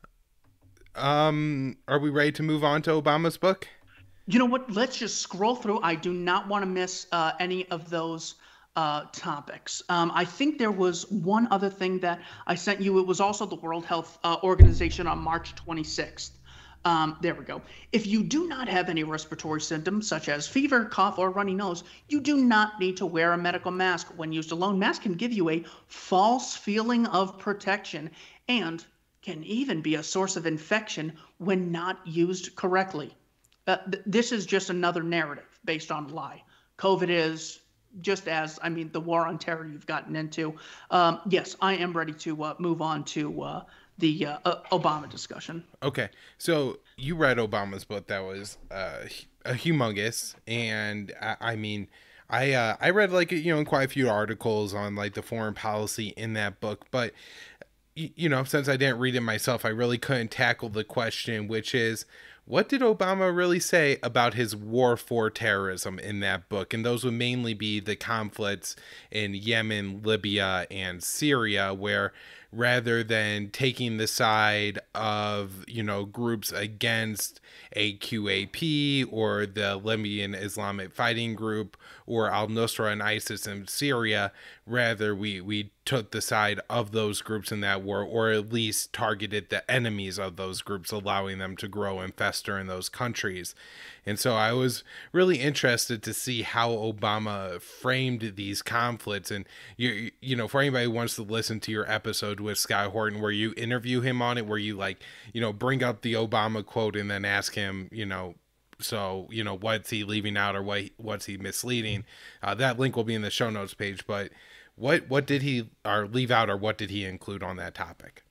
Um, are we ready to move on to Obama's book? You know what? Let's just scroll through. I do not want to miss uh, any of those uh, topics. Um, I think there was one other thing that I sent you. It was also the World Health uh, Organization on March twenty-sixth. Um, there we go. If you do not have any respiratory symptoms such as fever, cough, or runny nose, you do not need to wear a medical mask. When used alone, masks can give you a false feeling of protection and can even be a source of infection when not used correctly. Uh, th- this is just another narrative based on a lie. COVID is just as, I mean, the war on terror you've gotten into. Um, yes, I am ready to uh, move on to uh, the uh, uh, Obama discussion. Okay, so you read Obama's book. That was uh, a humongous, and I, I mean, I uh, I read like you know quite a few articles on like the foreign policy in that book, but y- you know since I didn't read it myself, I really couldn't tackle the question, which is, what did Obama really say about his war for terrorism in that book? And those would mainly be the conflicts in Yemen, Libya, and Syria, where rather than taking the side of, you know, groups against A Q A P or the Libyan Islamic Fighting Group or al-Nusra and ISIS in Syria. Rather, we, we took the side of those groups in that war, or at least targeted the enemies of those groups, allowing them to grow and fester in those countries. And so I was really interested to see how Obama framed these conflicts. And, you you know, for anybody who wants to listen to your episode with Scott Horton, where you interview him on it, where you, like, you know, bring up the Obama quote and then ask him, you know, so, you know, what's he leaving out or what what's he misleading? Uh, that link will be in the show notes page. But what what did he or leave out, or what did he include on that topic?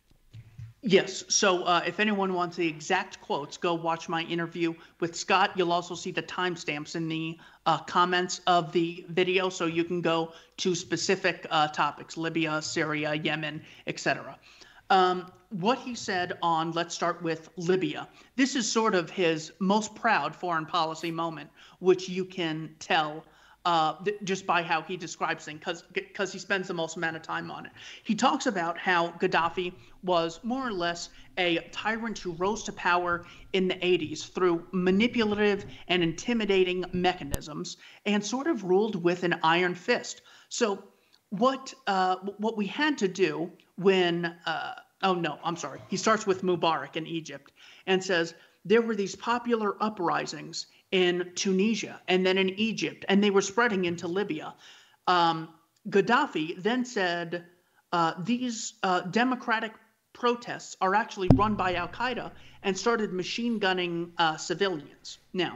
Yes. So uh, if anyone wants the exact quotes, go watch my interview with Scott. You'll also see the timestamps in the uh, comments of the video, so you can go to specific uh, topics: Libya, Syria, Yemen, et cetera. Um, what he said on, let's start with Libya. This is sort of his most proud foreign policy moment, which you can tell uh, th- just by how he describes things, because because he spends the most amount of time on it. He talks about how Gaddafi was more or less a tyrant who rose to power in the eighties through manipulative and intimidating mechanisms and sort of ruled with an iron fist. So what uh, what we had to do when uh, oh no, I'm sorry. He starts with Mubarak in Egypt and says there were these popular uprisings in Tunisia and then in Egypt, and they were spreading into Libya. Um, Gaddafi then said uh, these uh, democratic protests are actually run by Al-Qaeda, and started machine gunning uh, civilians. Now,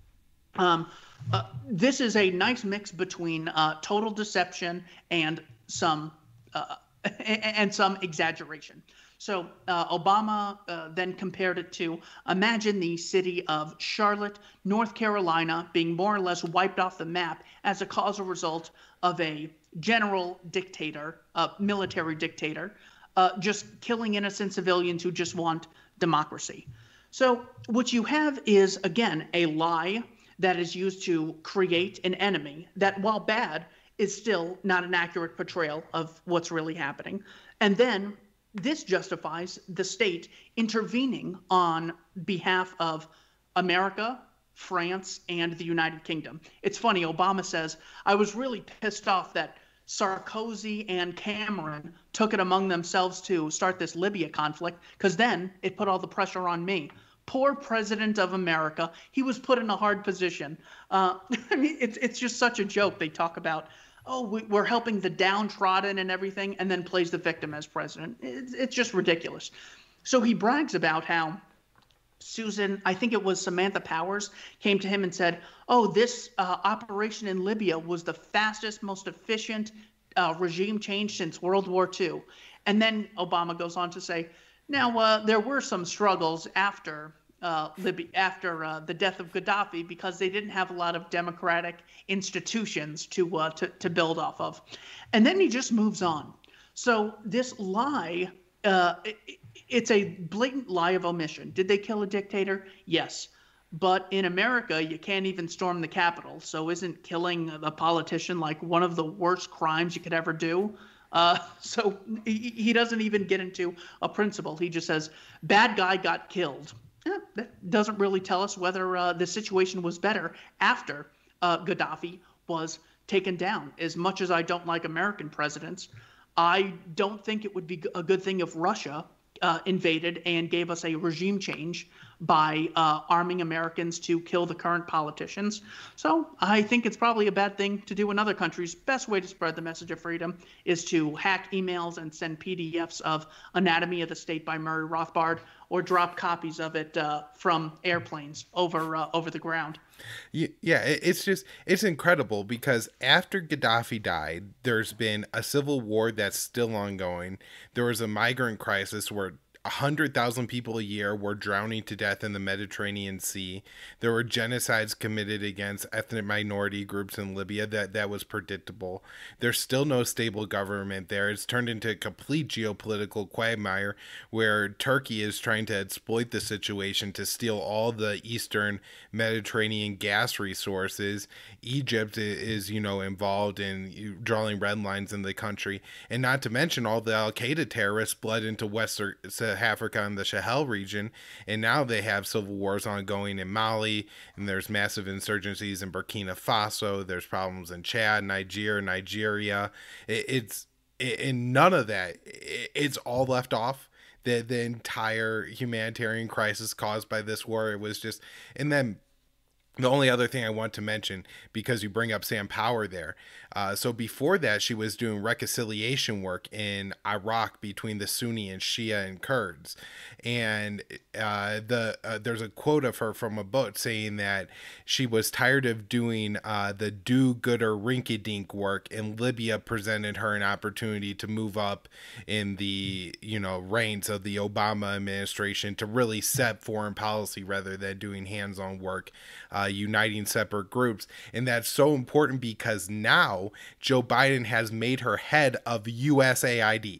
um, uh, this is a nice mix between uh, total deception and some uh, and some exaggeration. So uh, Obama uh, then compared it to, imagine the city of Charlotte, North Carolina, being more or less wiped off the map as a causal result of a general dictator, a military dictator, uh, just killing innocent civilians who just want democracy. So what you have is, again, a lie that is used to create an enemy that, while bad, is still not an accurate portrayal of what's really happening. And then this justifies the state intervening on behalf of America, France, and the United Kingdom. It's funny, Obama says, I was really pissed off that Sarkozy and Cameron took it among themselves to start this Libya conflict, because then it put all the pressure on me. Poor president of America. He was put in a hard position. Uh, I mean, it's, it's just such a joke. They talk about, oh, we, we're helping the downtrodden and everything, and then plays the victim as president. It's, it's just ridiculous. So he brags about how Susan, I think it was Samantha Powers, came to him and said, oh, this uh, operation in Libya was the fastest, most efficient uh, regime change since World War Two. And then Obama goes on to say, now, uh, there were some struggles after uh, Libya, after uh, the death of Gaddafi, because they didn't have a lot of democratic institutions to, uh, to to build off of. And then he just moves on. So this lie, uh, it, it's a blatant lie of omission. Did they kill a dictator? Yes. But in America, you can't even storm the Capitol. So isn't killing a politician like one of the worst crimes you could ever do? Uh, so he, he doesn't even get into a principle. He just says, bad guy got killed. Eh, that doesn't really tell us whether uh, the situation was better after uh, Gaddafi was taken down. As much as I don't like American presidents, I don't think it would be a good thing if Russia uh, invaded and gave us a regime change by uh, arming Americans to kill the current politicians. So I think it's probably a bad thing to do in other countries. Best way to spread the message of freedom is to hack emails and send P D Fs of Anatomy of the State by Murray Rothbard, or drop copies of it uh, from airplanes over uh, over the ground. Yeah, it's just, it's incredible, because after Gaddafi died, there's been a civil war that's still ongoing. There was a migrant crisis where one hundred thousand people a year were drowning to death in the Mediterranean Sea. There were genocides committed against ethnic minority groups in Libya. That, that was predictable. There's still no stable government there. It's turned into a complete geopolitical quagmire where Turkey is trying to exploit the situation to steal all the Eastern Mediterranean gas resources. Egypt is, you know, involved in drawing red lines in the country. And not to mention all the Al-Qaeda terrorists bled into Western Africa and the Sahel region, and now they have civil wars ongoing in Mali, and there's massive insurgencies in Burkina Faso. There's problems in Chad, Niger, Nigeria. It, it's it, and none of that. It, it's all left off. The the entire humanitarian crisis caused by this war. It was just, and then. The only other thing I want to mention, because you bring up Sam Power there. Uh, so before that, she was doing reconciliation work in Iraq between the Sunni and Shia and Kurds. And uh, the uh, there's a quote of her from a book saying that she was tired of doing uh, the do-gooder rinky-dink work, and Libya presented her an opportunity to move up in the, you know, reins of the Obama administration to really set foreign policy rather than doing hands-on work. Uh, uniting separate groups. And that's so important because now Joe Biden has made her head of U S A I D.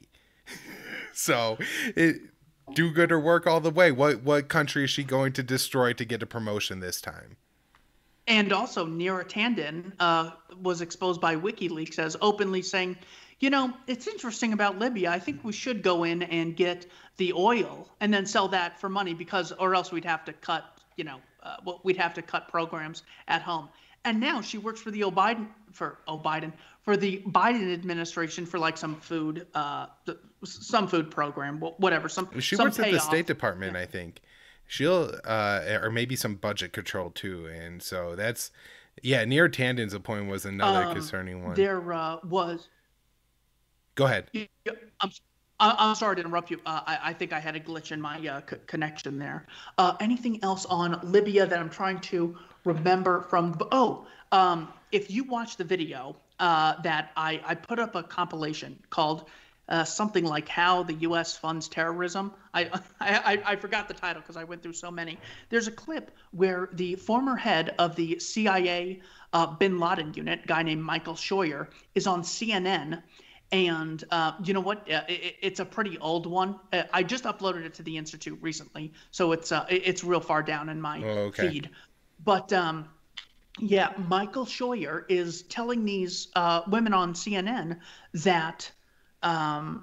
So it, do gooder work all the way. What what country is she going to destroy to get a promotion this time? And also Neera Tanden uh, was exposed by WikiLeaks as openly saying, you know, it's interesting about Libya. I think we should go in and get the oil and then sell that for money because, or else we'd have to cut, you know, Uh, well, we'd have to cut programs at home. And now she works for the O Biden for O Biden for the Biden administration for like some food, uh, some food program, whatever. Some she some works at the payoff. State Department, yeah. I think. She'll uh, or maybe some budget control too, and so that's yeah. Neera Tanden's appointment was another um, concerning one. There uh, was. Go ahead. I'm. I'm sorry to interrupt you. Uh, I, I think I had a glitch in my uh, c- connection there. Uh, anything else on Libya that I'm trying to remember from? Oh, um, if you watch the video uh, that I, I put up a compilation called uh, something like How the U S Funds Terrorism. I I, I forgot the title because I went through so many. There's a clip where the former head of the C I A uh, Bin Laden unit, a guy named Michael Scheuer, is on C N N. And uh, you know what? Uh, it, it's a pretty old one. Uh, I just uploaded it to the Institute recently, so it's uh, it's real far down in my oh, okay. feed. But um, yeah, Michael Scheuer is telling these uh, women on C N N that um,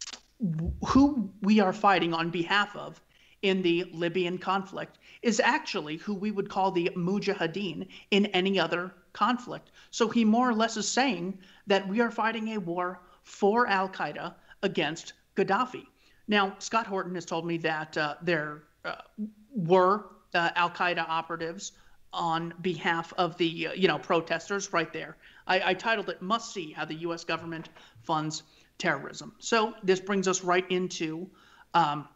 who we are fighting on behalf of in the Libyan conflict is actually who we would call the Mujahideen in any other conflict. So he more or less is saying that we are fighting a war for Al-Qaeda against Gaddafi. Now, Scott Horton has told me that uh, there uh, were uh, Al-Qaeda operatives on behalf of the, uh, you know, protesters right there. I, I titled it, Must See How the U S Government Funds Terrorism. So this brings us right into um,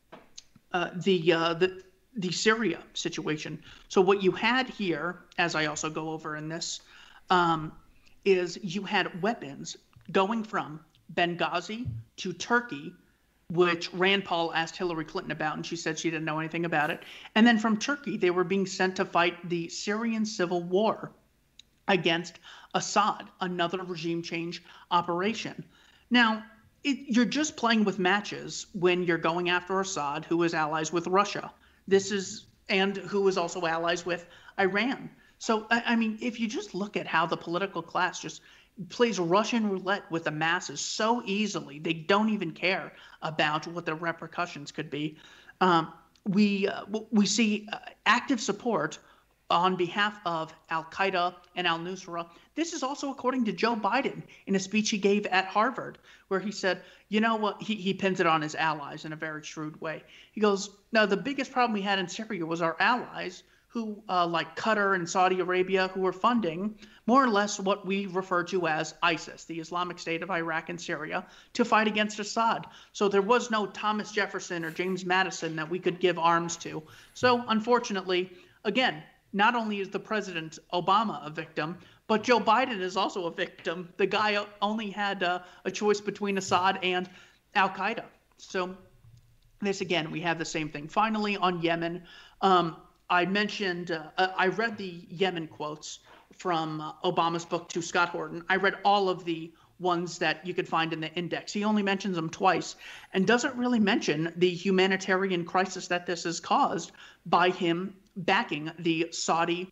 uh, the, uh, the, the Syria situation. So what you had here, as I also go over in this, um, is you had weapons going from Benghazi to Turkey, which Rand Paul asked Hillary Clinton about, and she said she didn't know anything about it. And then from Turkey, they were being sent to fight the Syrian civil war against Assad, another regime change operation. Now, it, you're just playing with matches when you're going after Assad, who is allies with Russia. This is, and who is also allies with Iran. So, I, I mean, if you just look at how the political class just plays Russian roulette with the masses so easily, they don't even care about what the repercussions could be. Um, we uh, we see uh, active support on behalf of Al-Qaeda and al-Nusra. This is also according to Joe Biden in a speech he gave at Harvard, where he said, you know what, he, he pins it on his allies in a very shrewd way. He goes, no, the biggest problem we had in Syria was our allies who, uh, like Qatar and Saudi Arabia, who were funding more or less what we refer to as ISIS, the Islamic State of Iraq and Syria, to fight against Assad. So there was no Thomas Jefferson or James Madison that we could give arms to. So unfortunately, again, not only is the President Obama a victim, but Joe Biden is also a victim. The guy only had uh, a choice between Assad and Al-Qaeda. So this again, we have the same thing. Finally, on Yemen, um, I mentioned, uh, I read the Yemen quotes from uh, Obama's book to Scott Horton. I read all of the ones that you could find in the index. He only mentions them twice and doesn't really mention the humanitarian crisis that this has caused by him backing the Saudi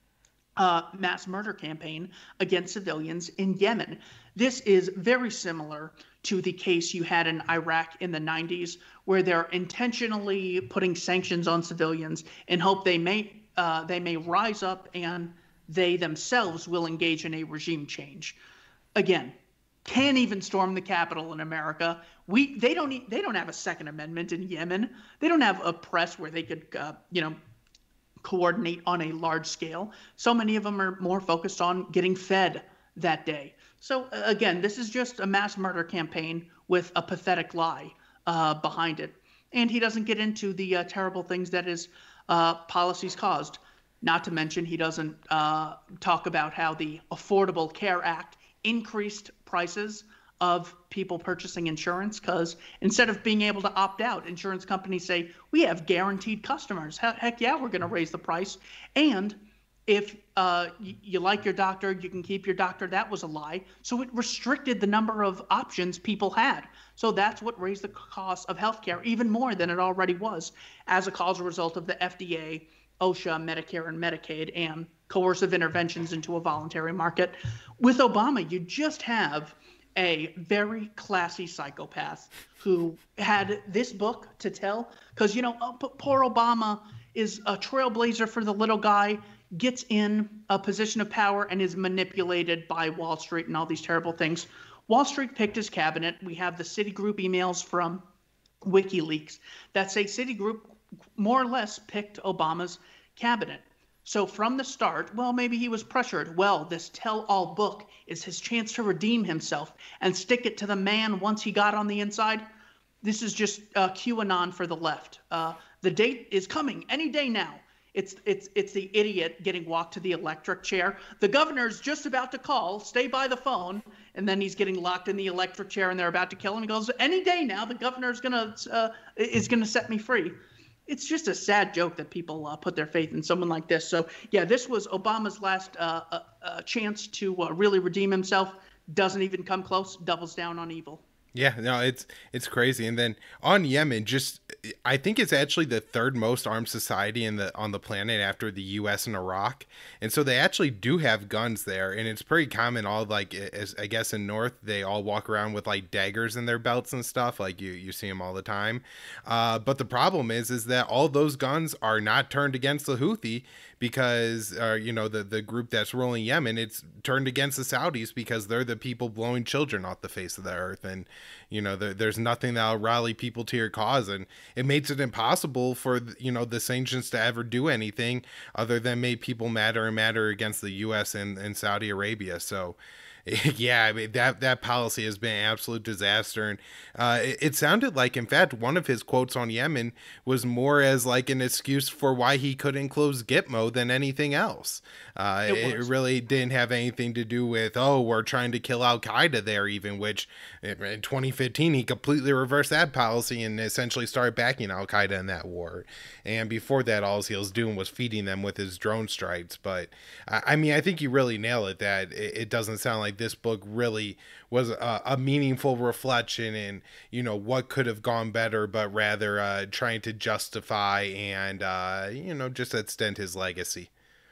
uh, mass murder campaign against civilians in Yemen. This is very similar to the case you had in Iraq in the nineties, where they're intentionally putting sanctions on civilians in hope they may uh, they may rise up and they themselves will engage in a regime change. Again, can't even storm the Capitol in America. We they don't they don't have a Second Amendment in Yemen. They don't have a press where they could uh, you know coordinate on a large scale. So many of them are more focused on getting fed that day. So again, this is just a mass murder campaign with a pathetic lie uh, behind it. And he doesn't get into the uh, terrible things that his uh, policies caused. Not to mention, he doesn't uh, talk about how the Affordable Care Act increased prices of people purchasing insurance, because instead of being able to opt out, insurance companies say, we have guaranteed customers. Heck, heck yeah, we're going to raise the price. And if uh, y- you like your doctor, you can keep your doctor. That was a lie. So it restricted the number of options people had. So that's what raised the cost of healthcare even more than it already was, as a cause result of the F D A, OSHA, Medicare, and Medicaid, and coercive interventions into a voluntary market. With Obama, you just have a very classy psychopath who had this book to tell, because, you know, oh, poor Obama is a trailblazer for the little guy, gets in a position of power and is manipulated by Wall Street and all these terrible things. Wall Street picked his cabinet. We have the Citigroup emails from WikiLeaks that say Citigroup more or less picked Obama's cabinet. So from the start, well, maybe he was pressured. Well, this tell-all book is his chance to redeem himself and stick it to the man once he got on the inside. This is just uh, QAnon for the left. Uh, the date is coming any day now. It's it's it's the idiot getting walked to the electric chair. The governor's just about to call, stay by the phone, and then he's getting locked in the electric chair and they're about to kill him. He goes, any day now, the governor's gonna uh, is gonna set me free. It's just a sad joke that people uh, put their faith in someone like this. So yeah, this was Obama's last uh, uh, uh, chance to uh, really redeem himself. Doesn't even come close. Doubles down on evil. Yeah, no, it's it's crazy. And then on Yemen, just I think it's actually the third most armed society in the on the planet after the U S and Iraq. And so they actually do have guns there, and it's pretty common. All like as I guess in North, they all walk around with like daggers in their belts and stuff. Like you you see them all the time. Uh, but the problem is is that all those guns are not turned against the Houthi, because uh, you know the the group that's ruling Yemen. It's turned against the Saudis because they're the people blowing children off the face of the earth. And you know there, there's nothing that'll rally people to your cause, and it makes it impossible for you know the sanctions to ever do anything other than make people madder and madder against the U S and, and Saudi Arabia. So yeah, I mean, that that policy has been an absolute disaster. And uh, it, it sounded like, in fact, one of his quotes on Yemen was more as like an excuse for why he couldn't close Gitmo than anything else. Uh, it, it really didn't have anything to do with, oh, we're trying to kill Al-Qaeda there even, which in twenty fifteen, he completely reversed that policy and essentially started backing Al-Qaeda in that war. And before that, all he was doing was feeding them with his drone strikes. But I mean, I think you really nail it, that it, it doesn't sound like this book really was a, a meaningful reflection in, you know, what could have gone better, but rather uh, trying to justify and, uh, you know, just extend his legacy.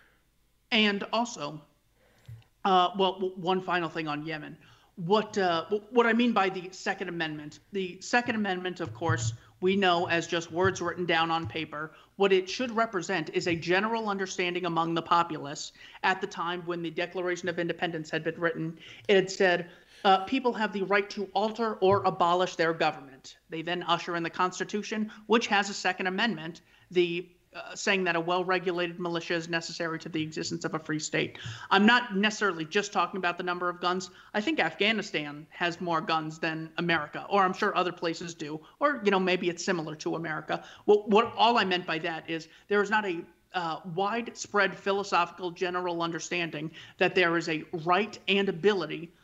And also, uh, well, one final thing on Yemen. What uh, what I mean by the Second Amendment. The Second Amendment, of course, we know as just words written down on paper. What it should represent is a general understanding among the populace at the time when the Declaration of Independence had been written. It had said, uh, people have the right to alter or abolish their government. They then usher in the Constitution, which has a Second Amendment, the Uh, saying that a well-regulated militia is necessary to the existence of a free state. I'm not necessarily just talking about the number of guns. I think Afghanistan has more guns than America, or I'm sure other places do, or, you know, maybe it's similar to America. Well, what all I meant by that is there is not a uh, widespread philosophical general understanding that there is a right and ability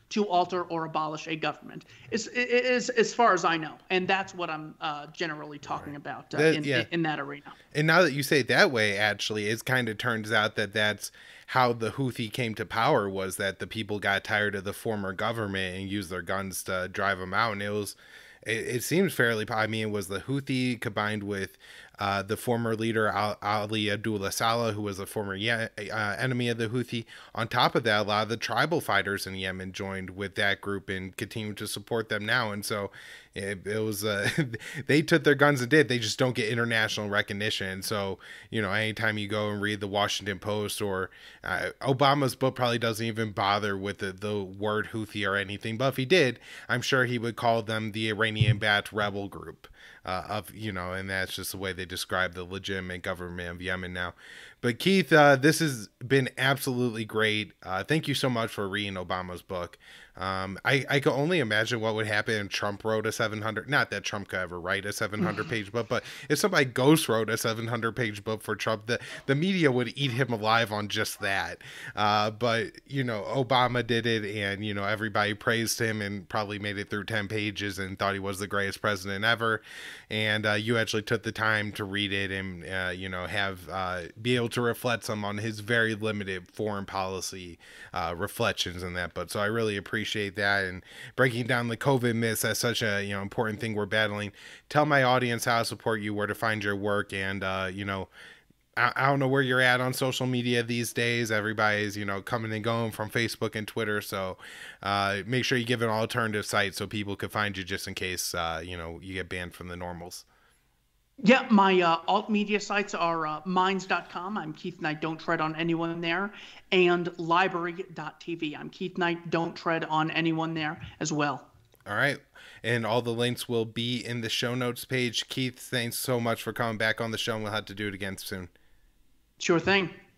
to alter or abolish a government, is, is as far as I know. And that's what I'm uh, generally talking about uh, That- in, yeah. in that arena. And now that you say it that way, actually, it kind of turns out that that's how the Houthi came to power, was that the people got tired of the former government and used their guns to drive them out. And it was, it, it seems fairly, I mean, it was the Houthi combined with uh, the former leader, Ali Abdullah Saleh, who was a former Ye- uh, enemy of the Houthi. On top of that, a lot of the tribal fighters in Yemen joined with that group and continue to support them now. And so it, it was, uh, they took their guns and did, they just don't get international recognition. So, you know, anytime you go and read the Washington Post or uh, Obama's book probably doesn't even bother with the, the word Houthi or anything. But if he did, I'm sure he would call them the Iranian-backed rebel group. Uh, of, you know, and that's just the way they describe the legitimate government of Yemen now. But Keith, uh, this has been absolutely great. Uh, thank you so much for reading Obama's book. Um, I, I can only imagine what would happen if Trump wrote a seven hundred, not that Trump could ever write a seven hundred page book, but if somebody ghost wrote a seven hundred page book for Trump, the, the media would eat him alive on just that. Uh, but, you know, Obama did it, and, you know, everybody praised him and probably made it through ten pages and thought he was the greatest president ever. And uh, you actually took the time to read it and, uh, you know, have uh, be able to reflect some on his very limited foreign policy uh, reflections in that. But so I really appreciate that, and breaking down the COVID myths as such a, you know, important thing we're battling. Tell my audience how to support you, where to find your work, and, uh, you know, I, I don't know where you're at on social media these days. Everybody's, you know, coming and going from Facebook and Twitter. So uh, make sure you give an alternative site so people could find you, just in case, uh, you know, you get banned from the normals. Yeah, my uh, alt media sites are uh, minds dot com. I'm Keith Knight. Don't tread on anyone there. And library dot t v. I'm Keith Knight. Don't tread on anyone there as well. All right. And all the links will be in the show notes page. Keith, thanks so much for coming back on the show, and we'll have to do it again soon. Sure thing.